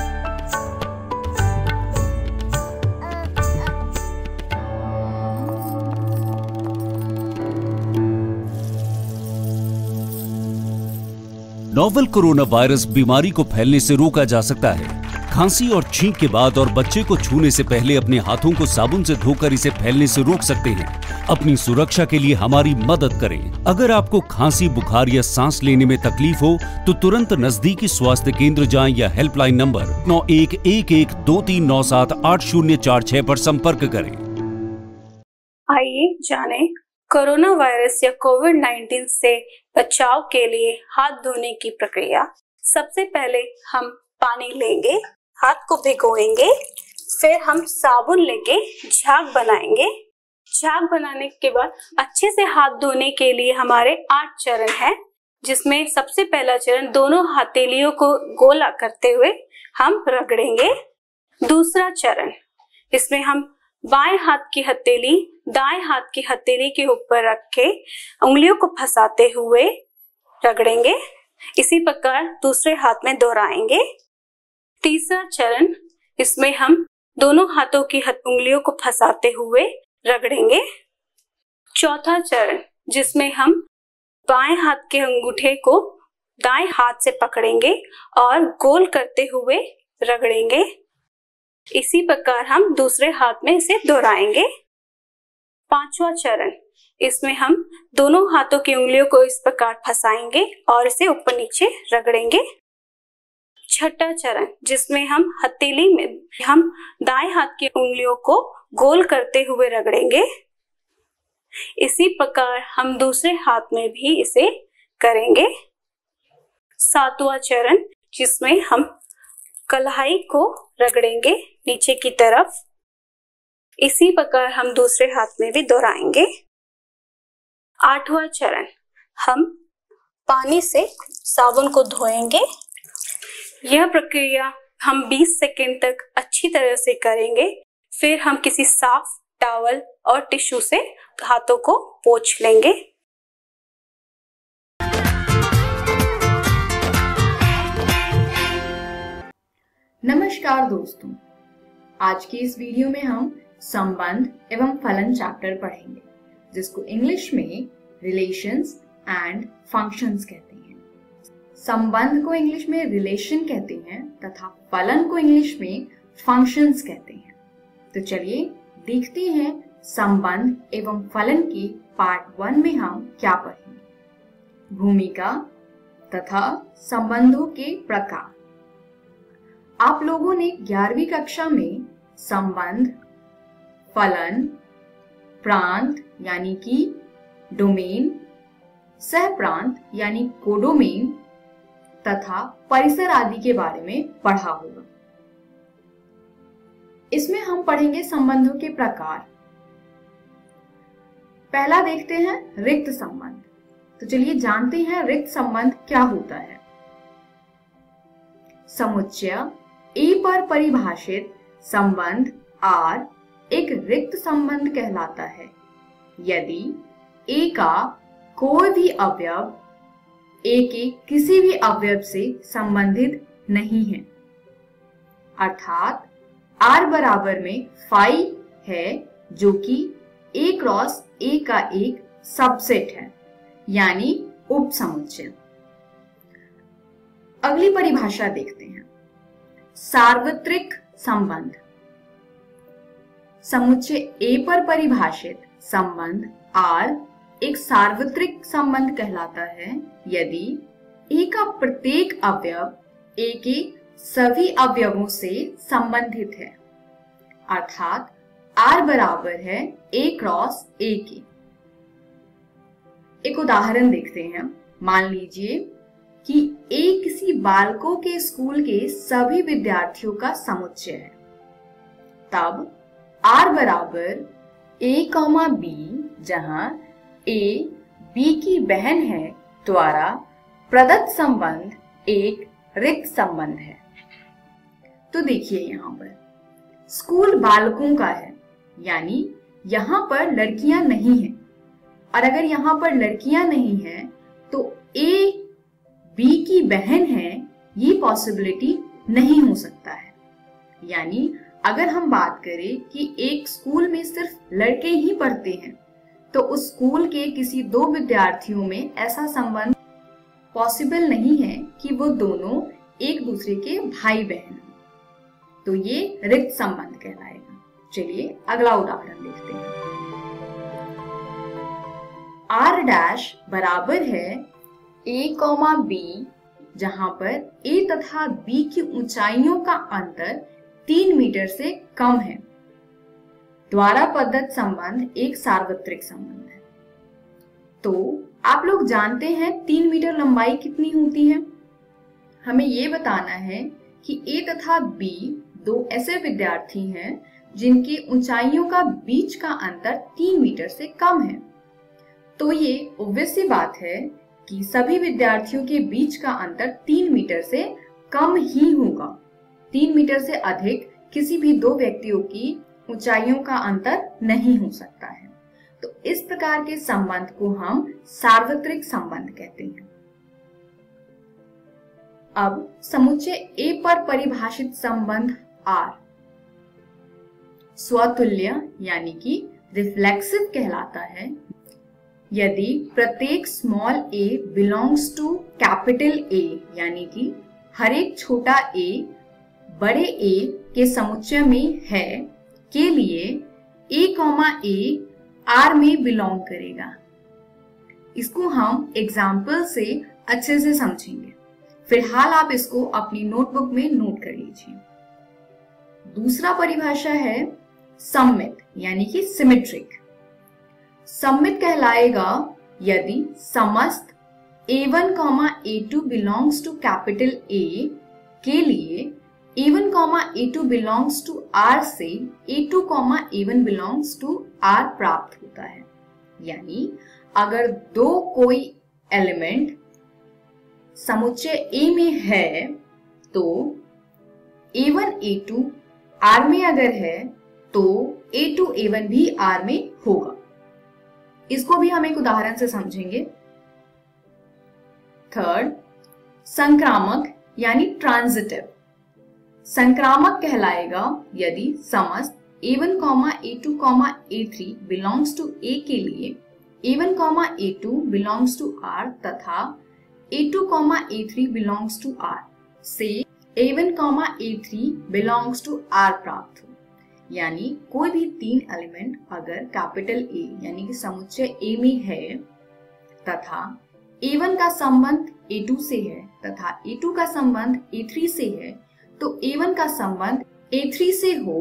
नोवेल कोरोना वायरस बीमारी को फैलने से रोका जा सकता है। खांसी और छींक के बाद और बच्चे को छूने से पहले अपने हाथों को साबुन से धोकर इसे फैलने से रोक सकते हैं। अपनी सुरक्षा के लिए हमारी मदद करें। अगर आपको खांसी, बुखार या सांस लेने में तकलीफ हो तो तुरंत नजदीकी स्वास्थ्य केंद्र जाएं या हेल्पलाइन नंबर 911123978046 पर संपर्क करें। आइए जानें कोरोना वायरस या कोविड-19 से बचाव के लिए हाथ धोने की प्रक्रिया। सबसे पहले हम पानी लेंगे, हाथ को भिगोएंगे, फिर हम साबुन लेके झाग बनाएंगे। झाग बनाने के बाद अच्छे से हाथ धोने के लिए हमारे 8 चरण हैं, जिसमें सबसे पहला चरण दोनों हथेलियों को गोला करते हुए हम रगड़ेंगे। दूसरा चरण, इसमें हम बाएं हाथ की हथेली दाएं हाथ की हथेली के ऊपर रख के उंगलियों को फंसाते हुए रगड़ेंगे। इसी प्रकार दूसरे हाथ में दोहराएंगे। तीसरा चरण, इसमें हम दोनों हाथों की उंगलियों को फंसाते हुए रगड़ेंगे। चौथा चरण, जिसमें हम बाएं हाथ के अंगूठे को दाएं हाथ से पकड़ेंगे और गोल करते हुए रगड़ेंगे। इसी प्रकार हम दूसरे हाथ में इसे दोहराएंगे। पांचवा चरण, इसमें हम दोनों हाथों की उंगलियों को इस प्रकार फंसाएंगे और इसे ऊपर नीचे रगड़ेंगे। छठा चरण, जिसमें हम हथेली में हम दाएं हाथ की उंगलियों को गोल करते हुए रगड़ेंगे। इसी प्रकार हम दूसरे हाथ में भी इसे करेंगे। सातवां चरण, जिसमें हम कलाई को रगड़ेंगे नीचे की तरफ। इसी प्रकार हम दूसरे हाथ में भी दोहराएंगे। आठवां चरण, हम पानी से साबुन को धोएंगे। यह प्रक्रिया हम 20 सेकंड तक अच्छी तरह से करेंगे। फिर हम किसी साफ टॉवल और टिश्यू से हाथों को पोंछ लेंगे। नमस्कार दोस्तों, आज की इस वीडियो में हम संबंध एवं फलन चैप्टर पढ़ेंगे, जिसको इंग्लिश में रिलेशंस एंड फंक्शंस कहते हैं। संबंध को इंग्लिश में रिलेशन कहते हैं तथा फलन को इंग्लिश में फंक्शंस कहते हैं। तो चलिए देखते हैं संबंध एवं फलन की पार्ट 1 में हम क्या पढ़ेंगे। भूमिका तथा संबंधों के प्रकार। आप लोगों ने 11वीं कक्षा में संबंध फलन, प्रांत यानी कि डोमेन, सह प्रांत यानी कोडोमेन तथा परिसर आदि के बारे में पढ़ा होगा। इसमें हम पढ़ेंगे संबंधों के प्रकार। पहला देखते हैं रिक्त संबंध। तो चलिए जानते हैं रिक्त संबंध क्या होता है। समुच्चय ए पर परिभाषित संबंध R एक रिक्त संबंध कहलाता है यदि A का कोई भी अवयव A के किसी भी अवयव से संबंधित नहीं है, अर्थात R बराबर में फाई है जो कि A क्रॉस A का एक सबसेट है, यानी उप समुच्चय। अगली परिभाषा देखते हैं, सार्वत्रिक संबंध। समुच्चय A पर परिभाषित संबंध R एक सार्वत्रिक संबंध कहलाता है यदि A का प्रत्येक अवयव A के सभी अवयवों से संबंधित है, अर्थात R बराबर है A क्रॉस A के। एक उदाहरण देखते हैं। मान लीजिए कि A किसी बालकों के स्कूल के सभी विद्यार्थियों का समुच्चय है, तब R बराबर A, B जहां A B की बहन है द्वारा प्रदत्त संबंध एक रिक्त संबंध है। तो देखिए यहाँ पर स्कूल बालकों का है, यानी यहाँ पर लड़कियां नहीं हैं, और अगर यहाँ पर लड़कियां नहीं हैं तो A B की बहन है, ये पॉसिबिलिटी नहीं हो सकता है। यानी अगर हम बात करें कि एक स्कूल में सिर्फ लड़के ही पढ़ते हैं तो उस स्कूल के किसी दो विद्यार्थियों में ऐसा संबंध पॉसिबल नहीं है कि वो दोनों एक दूसरे के भाई बहन हैं, तो ये रिक्त संबंध कहलाएगा। चलिए अगला उदाहरण देखते हैं। R डैश बराबर है A, B जहां पर A तथा B की ऊंचाइयों का अंतर 3 मीटर से कम है, द्वारा प्रदत्त संबंध एक सार्वत्रिक संबंध है। तो आप लोग जानते हैं 3 मीटर लंबाई कितनी होती है। हमें ये बताना है कि A तथा B दो ऐसे विद्यार्थी हैं जिनकी ऊंचाइयों का बीच का अंतर 3 मीटर से कम है। तो ये ऑब्वियस सी बात है कि सभी विद्यार्थियों के बीच का अंतर 3 मीटर से कम ही होगा। 3 मीटर से अधिक किसी भी दो व्यक्तियों की ऊंचाइयों का अंतर नहीं हो सकता है। तो इस प्रकार के संबंध को हम सार्वत्रिक संबंध कहते हैं। अब समुच्चय A पर परिभाषित संबंध R स्वतुल्य यानी कि रिफ्लेक्सिव कहलाता है यदि प्रत्येक small a belongs to capital A, यानी कि हर एक छोटा a बड़े A के समुच्चय में है के लिए A, A R में बिलोंग करेगा। इसको हम एग्जाम्पल से अच्छे से समझेंगे। फिलहाल आप इसको अपनी नोटबुक में नोट कर लीजिए। दूसरा परिभाषा है सममित यानी कि सिमेट्रिक। सममित कहलाएगा यदि समस्त A1, A2 belongs to capital A के लिए A1, A2 belongs to R से A2, A1 belongs to R प्राप्त होता है। यानी अगर दो कोई एलिमेंट समुच्चय A में है तो A1, A2 R में अगर है तो A2, A1 भी R में होगा। इसको भी हम एक उदाहरण से समझेंगे। थर्ड, संक्रामक यानी ट्रांजिटिव। संक्रामक कहलाएगा यदि समस्त A1, A2, A3 belongs to A के लिए A1, A2 belongs to R तथा A2, A3 belongs to R से A1, A3 belongs to R प्राप्त हो। यानी कोई भी तीन एलिमेंट अगर कैपिटल A यानी कि समुच्चय A में है तथा A1 का संबंध A2 से है तथा A2 का संबंध A3 से है, तो A1 का संबंध A3 से हो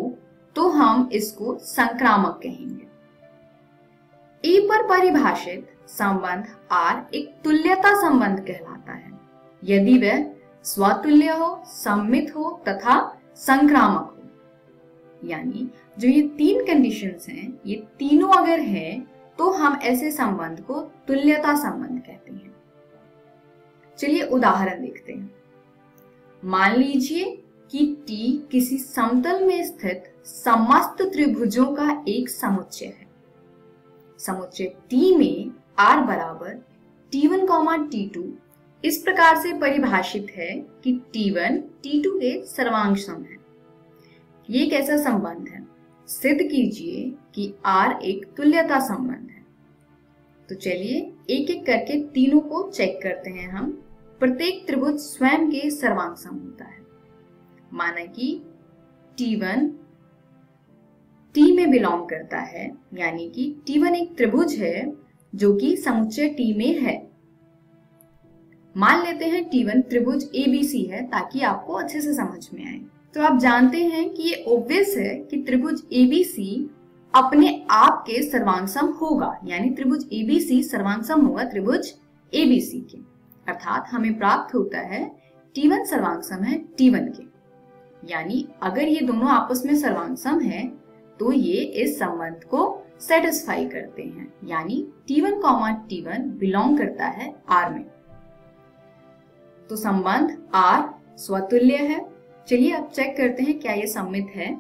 तो हम इसको संक्रामक कहेंगे। ए पर परिभाषित संबंध आर एक तुल्यता संबंध कहलाता है यदि वह स्वतुल्य हो, सम्मित हो तथा संक्रामक हो। यानी जो ये तीन कंडीशंस हैं, ये तीनों अगर हैं तो हम ऐसे संबंध को तुल्यता संबंध कहते हैं। चलिए उदाहरण देखते हैं। मान लीजिए कि T किसी समतल में स्थित समस्त त्रिभुजों का एक समुच्चय है। समुच्चय T में R बराबर T1, T2 इस प्रकार से परिभाषित है कि T1 T2 के सर्वांग सम है। ये एक ऐसा संबंध है, सिद्ध कीजिए कि R एक तुल्यता संबंध है। तो चलिए एक एक करके तीनों को चेक करते हैं हम। प्रत्येक त्रिभुज स्वयं के सर्वांग सम होता है। माना कि T1 T में बिलोंग करता है, यानी कि T1 एक त्रिभुज है जो कि समुच्चय T में है। मान लेते हैं T1 त्रिभुज ABC है ताकि आपको अच्छे से समझ में आए। तो आप जानते हैं कि ये ऑब्वियस है कि त्रिभुज ABC अपने आप के सर्वांग सम होगा, यानी त्रिभुज ABC सर्वांग सम होगा त्रिभुज ABC के। अर्थात हमें प्राप्त होता है T1 सर्वांग सम है T1 के। यानी अगर ये दोनों आपस में सर्वांग सम है तो ये इस संबंध को सेटिस्फाई करते हैं, यानी T1, T1 बिलोंग करता है R में। तो संबंध R स्वतुल्य है। चलिए अब चेक करते हैं क्या ये सम्मित है।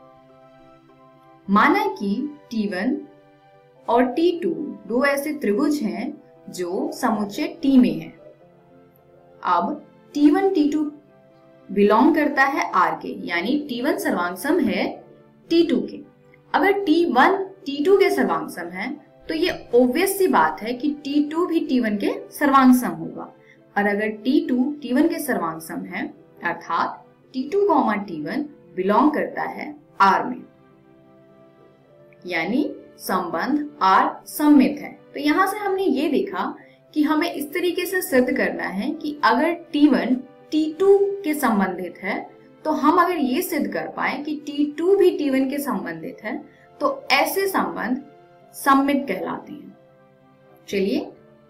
माना कि T1 और T2 दो ऐसे त्रिभुज हैं जो समुच्चय T में है। अब T1 T2 बिलोंग करता है R के, यानी T1 सर्वांग सम है T2 के। अगर T1 T2 के सर्वांग सम है तो ये ऑब्वियस सी बात है कि T2 भी T1 के सर्वांग सम होगा। और अगर T2 T1 के सर्वांग सम है अर्थात T2, T1 बिलोंग करता है R में, यानी संबंध R सम्मित है। तो यहां से हमने ये देखा कि हमें इस तरीके से सिद्ध करना है कि अगर T1 T2 के संबंधित है तो हम अगर ये सिद्ध कर पाए कि T2 भी T1 के संबंधित है तो ऐसे संबंध सम्मित कहलाते हैं। चलिए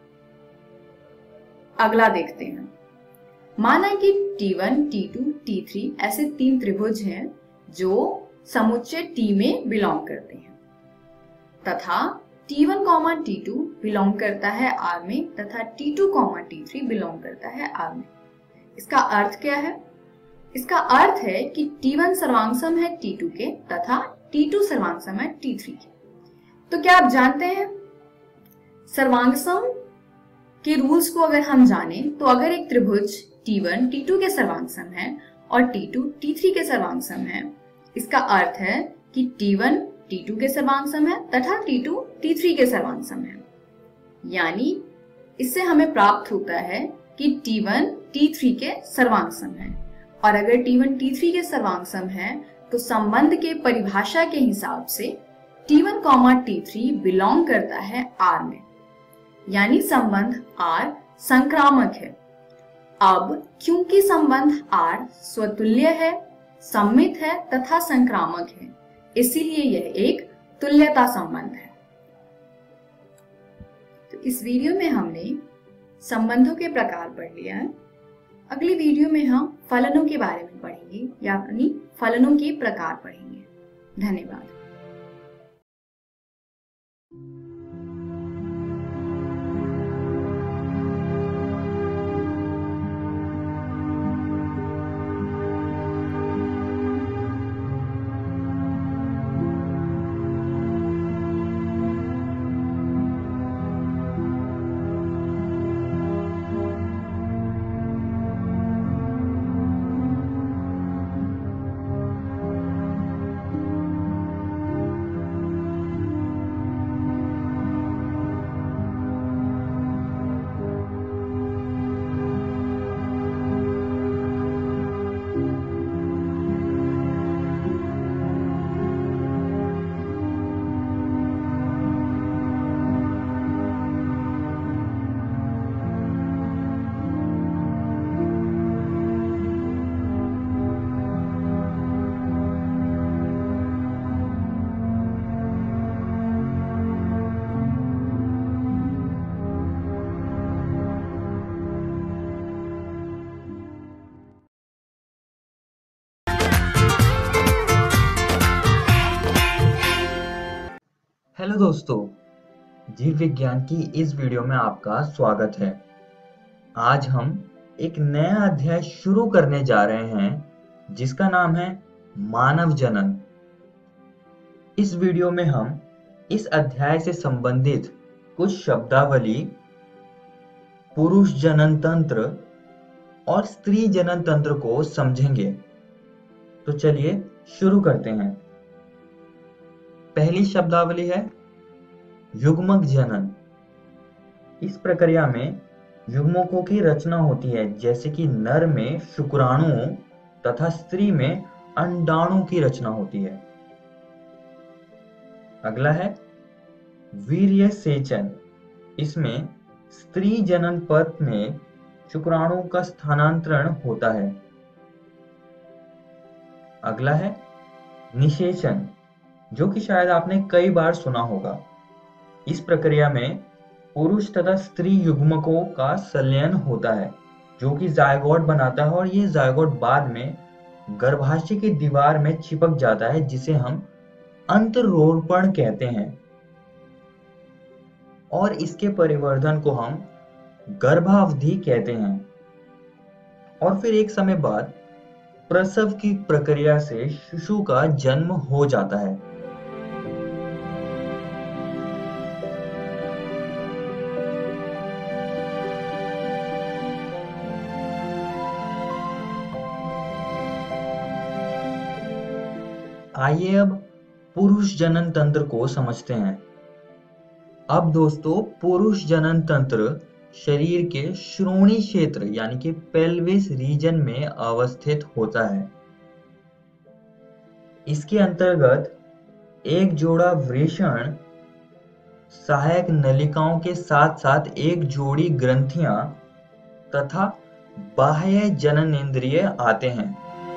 अगला देखते हैं। माना कि T1, T2, T3 ऐसे तीन त्रिभुज हैं जो समुच्चय T में बिलोंग करते हैं तथा T1, T2 बिलोंग करता है R में तथा T2, T3 बिलोंग करता है R में। इसका अर्थ क्या है? इसका अर्थ है कि T1 सर्वांग सम है T2 के तथा T2 सर्वांग सम है T3 के। तो क्या आप जानते हैं सर्वांग सम के रूल्स को अगर हम जाने तो अगर एक त्रिभुज T1 T2 के सर्वांग सम है और T2 T3 के सर्वांग सम है, इसका अर्थ है कि T1 T2 के सर्वांग सम है तथा T2 T3 के सर्वांग सम है। यानी इससे हमें प्राप्त होता है कि T1 T3 के सर्वांग सम है। और अगर T1 T3 के सर्वांग सम है तो संबंध के परिभाषा के हिसाब से T1, T3 बिलोंग करता है R में, यानी संबंध R संक्रामक है। अब क्योंकि संबंध R स्वतुल्य है, सम्मित है तथा संक्रामक है, इसीलिए यह एक तुल्यता संबंध है। तो इस वीडियो में हमने संबंधों के प्रकार पढ़ लिया है। अगली वीडियो में हम फलनों के बारे में पढ़ेंगे, यानी फलनों के प्रकार पढ़ेंगे। धन्यवाद। हेलो दोस्तों, जीव विज्ञान की इस वीडियो में आपका स्वागत है। आज हम एक नया अध्याय शुरू करने जा रहे हैं जिसका नाम है मानव जनन। इस वीडियो में हम इस अध्याय से संबंधित कुछ शब्दावली, पुरुष जनन तंत्र और स्त्री जनन तंत्र को समझेंगे। तो चलिए शुरू करते हैं। पहली शब्दावली है युग्मक जनन। इस प्रक्रिया में युग्मकों की रचना होती है, जैसे कि नर में शुक्राणुओं तथा स्त्री में अंडाणु की रचना होती है। अगला है वीर्य सेचन। इसमें स्त्री जनन पथ में शुक्राणु का स्थानांतरण होता है। अगला है निषेचन, जो कि शायद आपने कई बार सुना होगा। इस प्रक्रिया में पुरुष तथा स्त्री युग्मकों का संलयन होता है, जो कि जायगोट बनाता है, और ये जायगोट बाद में गर्भाशय की दीवार में चिपक जाता है, जिसे हम अंतरोपण कहते हैं। और इसके परिवर्धन को हम गर्भावधि कहते हैं। और फिर एक समय बाद प्रसव की प्रक्रिया से शिशु का जन्म हो जाता है। आइए अब पुरुष जनन तंत्र को समझते हैं। अब दोस्तों, पुरुष जनन तंत्र शरीर के श्रोणि क्षेत्र यानी कि पेल्विस रीजन में अवस्थित होता है। इसके अंतर्गत एक जोड़ा वृषण, सहायक नलिकाओं के साथ साथ एक जोड़ी ग्रंथियां तथा बाह्य जननेंद्रिय आते हैं।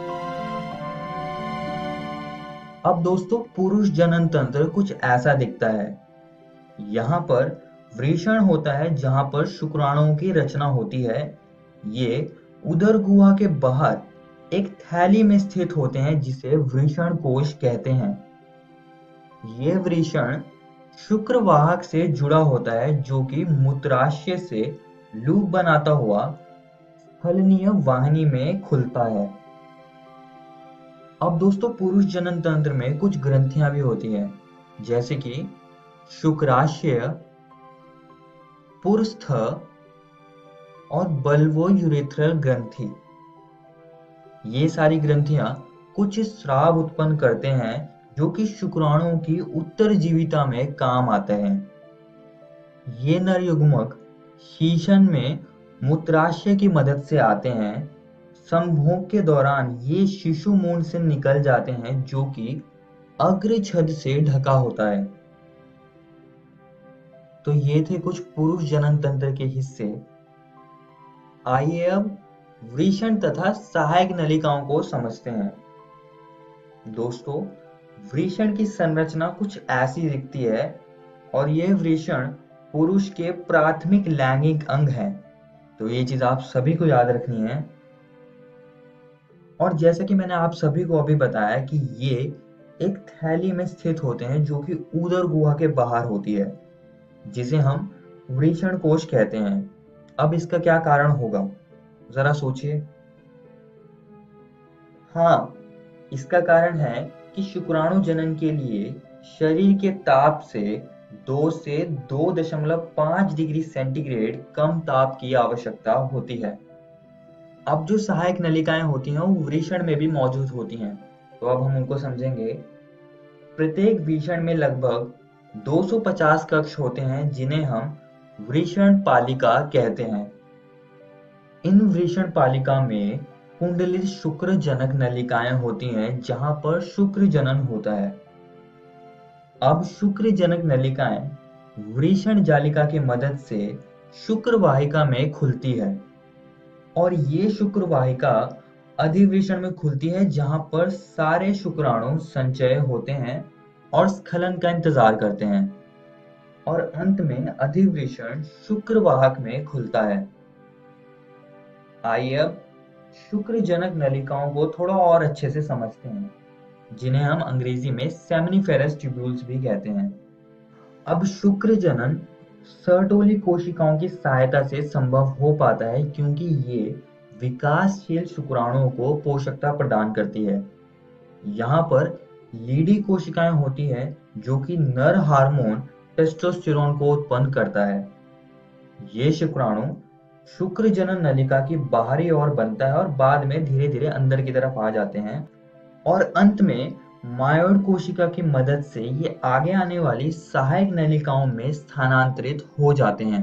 अब दोस्तों, पुरुष जनन तंत्र कुछ ऐसा दिखता है। यहाँ पर वृषण होता है, जहां पर शुक्राणुओं की रचना होती है। ये उदर गुहा के बाहर एक थैली में स्थित होते हैं, जिसे वृषण कोश कहते हैं। ये वृषण शुक्रवाहक से जुड़ा होता है, जो कि मूत्राशय से लूप बनाता हुआ स्खलनीय वाहिनी में खुलता है। अब दोस्तों, पुरुष जनन तंत्र में कुछ ग्रंथियां भी होती हैं, जैसे कि शुक्राशय, पुरस्थ और बल्वोयूरेथ्रल ग्रंथि। ये सारी ग्रंथियां कुछ स्राव उत्पन्न करते हैं, जो कि शुक्राणुओं की उत्तरजीविता में काम आते हैं। ये नर युग्मक शीशन में मूत्राशय की मदद से आते हैं। संभोग के दौरान ये शिशु मूल से निकल जाते हैं, जो कि अग्र छद से ढका होता है। तो ये थे कुछ पुरुष जनन तंत्र के हिस्से। आइए अब वृषण तथा सहायक नलिकाओं को समझते हैं। दोस्तों, वृषण की संरचना कुछ ऐसी दिखती है, और यह वृषण पुरुष के प्राथमिक लैंगिक अंग है। तो ये चीज आप सभी को याद रखनी है। और जैसा कि मैंने आप सभी को अभी बताया कि ये एक थैली में स्थित होते हैं, जो कि उदर गुहा के बाहर होती है, जिसे हम वृषण कोश कहते हैं। अब इसका क्या कारण होगा, जरा सोचिए। हाँ, इसका कारण है कि शुक्राणु जनन के लिए शरीर के ताप से 2 से 2.5 डिग्री सेंटीग्रेड कम ताप की आवश्यकता होती है। अब जो सहायक नलिकाएं होती हैं, वो वृषण में भी मौजूद होती हैं। तो अब हम उनको समझेंगे। प्रत्येक वृषण में लगभग 250 कक्ष होते हैं, जिन्हें हम वृषण पालिका कहते हैं। इन वृषण पालिका में कुंडलित शुक्र जनक नलिकाएं होती हैं, जहां पर शुक्र जनन होता है। अब शुक्र जनक नलिकाएं वृषण जालिका की मदद से शुक्र वाहिका में खुलती है, और ये शुक्र वाहिका अधिवृषण में खुलती है, जहां पर सारे शुक्राणु संचय होते हैं और स्खलन का इंतजार करते हैं, और अंत में अधिवृषण शुक्रवाहक में खुलता है। आइए अब शुक्र जनक नलिकाओं को थोड़ा और अच्छे से समझते हैं, जिन्हें हम अंग्रेजी में सेमिनिफेरस ट्यूब्यूल्स भी कहते हैं। अब शुक्र जनन सर्टोली कोशिकाओं की सहायता से संभव हो पाता है क्योंकि ये विकासशील शुक्राणुओं को पोषकता प्रदान करती है। यहाँ पर लीडी कोशिकाएं होती है जो कि नर हार्मोन टेस्टोस्टेरोन को उत्पन्न करता है। ये शुक्राणु शुक्र जनन नलिका की बाहरी ओर बनता है और बाद में धीरे धीरे अंदर की तरफ आ जाते हैं और अंत में मायोइड कोशिका की मदद से ये आगे आने वाली सहायक नलिकाओं में स्थानांतरित हो जाते हैं।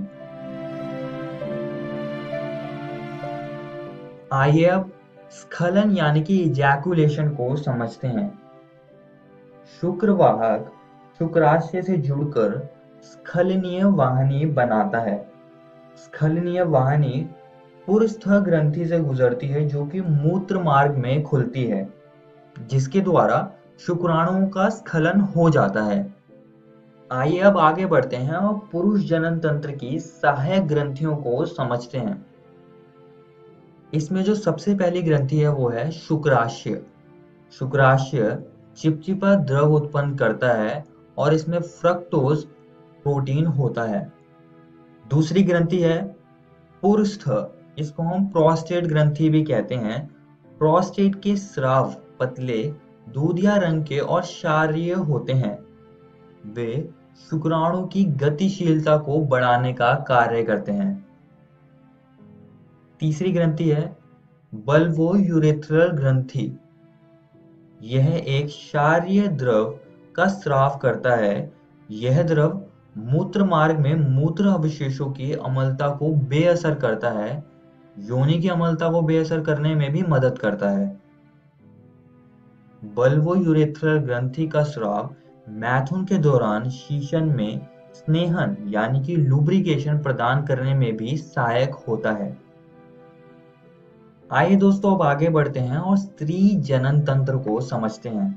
आइए अब स्खलन यानी कि इजैकुलेशन को समझते हैं। शुक्रवाहक शुक्राशय से जुड़कर स्खलनीय वाहिनी बनाता है। स्खलनीय वाहिनी पुरस्थ ग्रंथि से गुजरती है जो कि मूत्र मार्ग में खुलती है, जिसके द्वारा शुक्राणुओं का स्खलन हो जाता है। आइए अब आगे बढ़ते हैं और पुरुष जनन तंत्र की सहायक ग्रंथियों को समझते हैं। इसमें जो सबसे पहली ग्रंथि है वो है शुक्राशय। शुक्राशय चिपचिपा द्रव उत्पन्न करता है और इसमें फ्रक्टोज प्रोटीन होता है। दूसरी ग्रंथि है पुरस्थ, इसको हम प्रोस्टेट ग्रंथि भी कहते हैं। प्रोस्टेट के स्राव पतले दूधिया रंग के और क्षारीय होते हैं। वे शुक्राणु की गतिशीलता को बढ़ाने का कार्य करते हैं। तीसरी ग्रंथि है बल्बोयूरेथ्रल ग्रंथि। यह एक क्षारीय द्रव का स्राव करता है। यह द्रव मूत्र मार्ग में मूत्र अवशेषों की अम्लता को बेअसर करता है। योनि की अम्लता को बेअसर करने में भी मदद करता है। बल्बोयूरेथ्रल ग्रंथि का स्राव मैथुन के दौरान शीशन में स्नेहन यानी कि लुब्रिकेशन प्रदान करने में भी सहायक होता है। आइए दोस्तों अब आगे बढ़ते हैं और स्त्री जनन तंत्र को समझते हैं।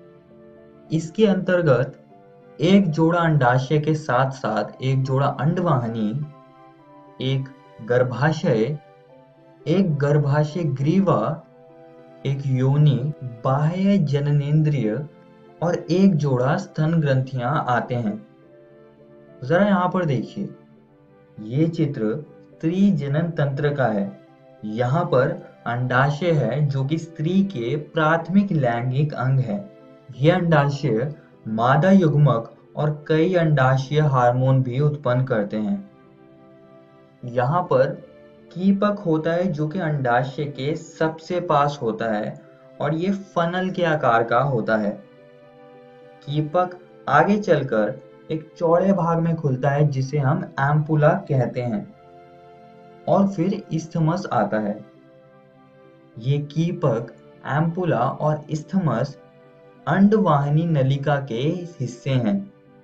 इसके अंतर्गत एक जोड़ा अंडाशय के साथ साथ एक जोड़ा अंडवाहिनी, एक गर्भाशय, एक गर्भाशय ग्रीवा, एक योनि, बाह्य जननेंद्रिय और एक जोड़ा स्तन ग्रंथियां आते हैं। जरा यहाँ पर देखिए, ये चित्र स्त्री जनन तंत्र का है। यहाँ पर अंडाशय है जो कि स्त्री के प्राथमिक लैंगिक अंग है। यह अंडाशय मादा युग्मक और कई अंडाशय हार्मोन भी उत्पन्न करते हैं। यहाँ पर कीपक होता है जो कि अंडाशय के सबसे पास होता है और ये फनल के आकार का होता है। कीपक आगे चलकर एक चौड़े भाग में खुलता है जिसे हम एम्पुला कहते हैं और फिर इस्थमस आता है। ये कीपक, एम्पुला और इस्थमस अंडवाहिनी नलिका के हिस्से हैं।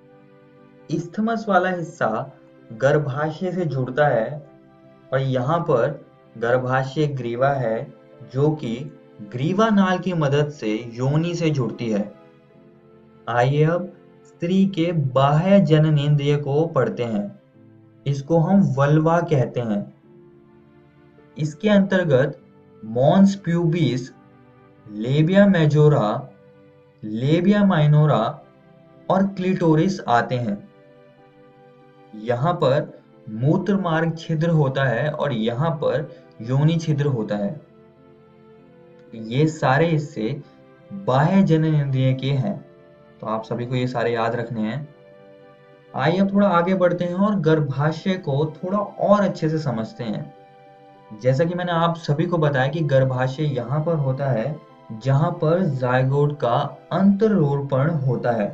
इस्थमस वाला हिस्सा गर्भाशय से जुड़ता है और यहाँ पर गर्भाशय ग्रीवा है जो कि ग्रीवा नाल की मदद से योनि से जुड़ती है। आइए अब स्त्री के बाह्य जननेंद्रिय को पढ़ते हैं। इसको हम वल्वा कहते हैं। इसके अंतर्गत mons pubis, labia majora, labia minora और क्लिटोरिस आते हैं। यहाँ पर मूत्र मार्ग छिद्र होता है और यहाँ पर योनि छिद्र होता है। ये सारे हिस्से बाह्य जननेंद्रिय के हैं, तो आप सभी को ये सारे याद रखने हैं। आइए अब थोड़ा आगे बढ़ते हैं और गर्भाशय को थोड़ा और अच्छे से समझते हैं। जैसा कि मैंने आप सभी को बताया कि गर्भाशय यहाँ पर होता है जहां पर जायगोट का अंतरोपण होता है।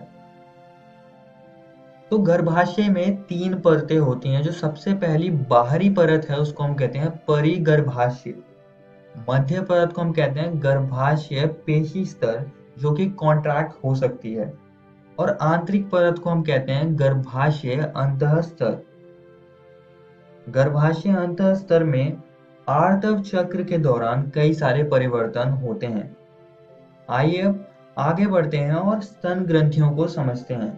तो गर्भाशय में 3 परतें होती हैं। जो सबसे पहली बाहरी परत है उसको हम कहते हैं परिगर्भाशय। मध्य परत को हम कहते हैं गर्भाशय पेशी स्तर जो कि कॉन्ट्रैक्ट हो सकती है, और आंतरिक परत को हम कहते हैं गर्भाशय अंतःस्तर। गर्भाशय अंतःस्तर में आर्तव चक्र के दौरान कई सारे परिवर्तन होते हैं। आइए अब आगे बढ़ते हैं और स्तन ग्रंथियों को समझते हैं।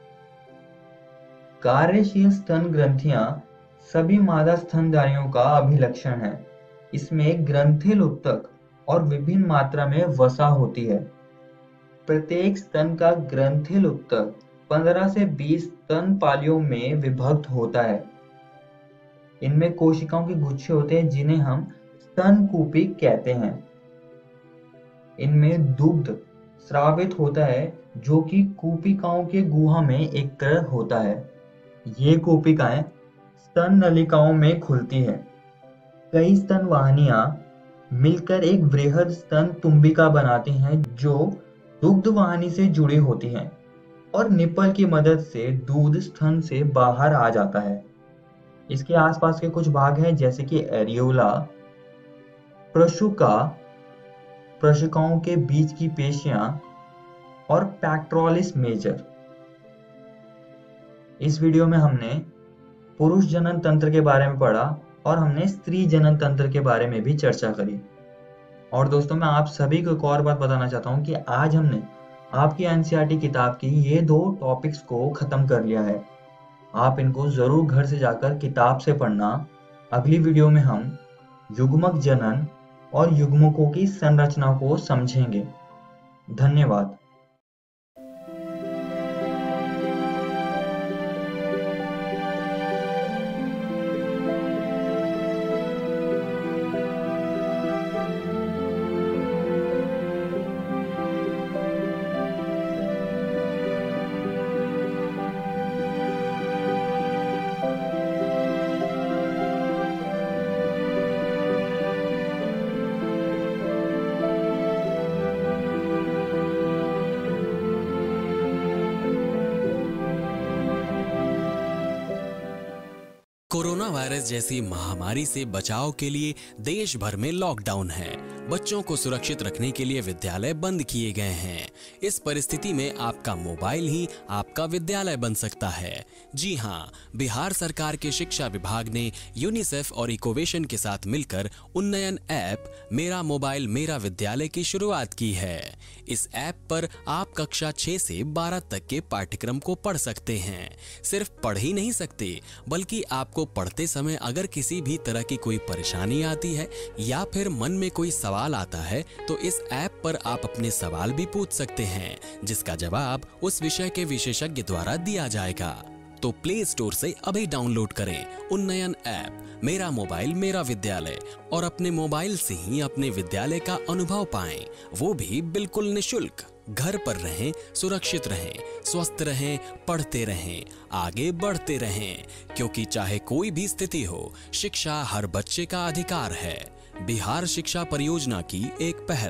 कार्यशील स्तन ग्रंथियां सभी मादा स्तनधारियों का अभिलक्षण है। इसमें ग्रंथिल उत्तक और विभिन्न मात्रा में वसा होती है। प्रत्येक स्तन का ग्रंथिल उत्तक 15 से 20 स्तनपालियों में विभक्त होता है। इनमें कोशिकाओं के गुच्छे होते हैं जिन्हें हम स्तनकूपी कहते हैं। इनमें दुग्ध स्रावित होता है जो कि कूपिकाओं के गुहा में एकत्र होता है। ये कूपिकाएं स्तन नलिकाओं में खुलती है। कई स्तनवाहिनियां मिलकर एक वृहद स्तन तुम्बिका बनाती हैं जो दुग्धवाहिनी से जुड़ी होती हैं और निप्पल की मदद से दूध स्तन से बाहर आ जाता है। इसके आसपास के कुछ भाग हैं जैसे कि एरियोला, प्रशुका, प्रशुकाओं के बीच की पेशियां और पैक्टोरलिस मेजर। इस वीडियो में हमने पुरुष जनन तंत्र के बारे में पढ़ा और हमने स्त्री जनन तंत्र के बारे में भी चर्चा करी। और दोस्तों, मैं आप सभी को एक और बात बताना चाहता हूँ कि आज हमने आपकी एनसीईआरटी किताब की ये 2 टॉपिक्स को खत्म कर लिया है। आप इनको जरूर घर से जाकर किताब से पढ़ना। अगली वीडियो में हम युग्मक जनन और युग्मकों की संरचना को समझेंगे। धन्यवाद। कोरोना वायरस जैसी महामारी से बचाव के लिए देश भर में लॉकडाउन है। बच्चों को सुरक्षित रखने के लिए विद्यालय बंद किए गए हैं। इस परिस्थिति में आपका मोबाइल ही आपका विद्यालय बन सकता है। जी हाँ, बिहार सरकार के शिक्षा विभाग ने यूनिसेफ और इकोवेशन के साथ मिलकर उन्नयन ऐप मेरा मोबाइल मेरा विद्यालय की शुरुआत की है। इस ऐप पर आप कक्षा 6 से 12 तक के पाठ्यक्रम को पढ़ सकते हैं। सिर्फ पढ़ ही नहीं सकते, बल्कि आपको पढ़ते समय अगर किसी भी तरह की कोई परेशानी आती है या फिर मन में कोई सवाल आता है तो इस ऐप पर आप अपने सवाल भी पूछ सकते हैं, जिसका जवाब उस विषय के विशेषज्ञ द्वारा दिया जाएगा। तो प्ले स्टोर से अभी डाउनलोड करें उन्नयन ऐप मेरा मोबाइल मेरा विद्यालय और अपने मोबाइल से ही अपने विद्यालय का अनुभव पाएं, वो भी बिल्कुल निशुल्क। घर पर रहें, सुरक्षित रहें, स्वस्थ रहें, पढ़ते रहें, आगे बढ़ते रहें, क्योंकि चाहे कोई भी स्थिति हो, शिक्षा हर बच्चे का अधिकार है। बिहार शिक्षा परियोजना की एक पहल।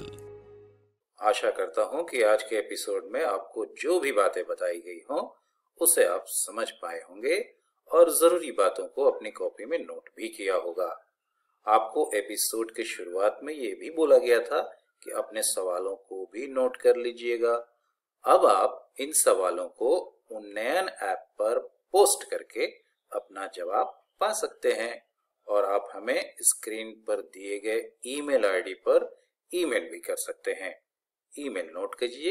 आशा करता हूं कि आज के एपिसोड में आपको जो भी बातें बताई गई हों उसे आप समझ पाए होंगे और जरूरी बातों को अपनी कॉपी में नोट भी किया होगा। आपको एपिसोड के शुरुआत में ये भी बोला गया था कि अपने सवालों को भी नोट कर लीजिएगा। अब आप इन सवालों को उन्नयन ऐप पर पोस्ट करके अपना जवाब पा सकते हैं और आप हमें स्क्रीन पर दिए गए ईमेल आईडी पर ईमेल भी कर सकते हैं। ईमेल नोट कीजिए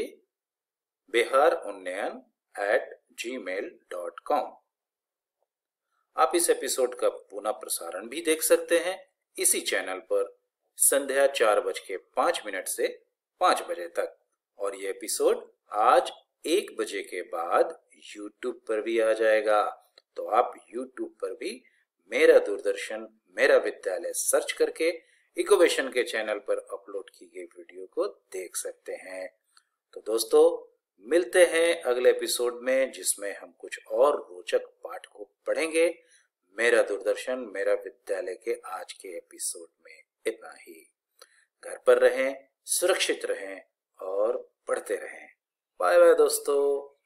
biharunnyan@gmail.com। आप इस एपिसोड का पुनः प्रसारण भी देख सकते हैं इसी चैनल पर संध्या 4:05 से 5 बजे तक, और ये एपिसोड आज 1 बजे के बाद YouTube पर भी आ जाएगा। तो आप YouTube पर भी मेरा दूरदर्शन मेरा विद्यालय सर्च करके इकोवेशन के चैनल पर अपलोड की गई वीडियो को देख सकते हैं। तो दोस्तों, मिलते हैं अगले एपिसोड में, जिसमें हम कुछ और रोचक पाठ को पढ़ेंगे। मेरा दूरदर्शन मेरा विद्यालय के आज के एपिसोड में इतना ही। घर पर रहें, सुरक्षित रहें और पढ़ते रहें। बाय बाय दोस्तों।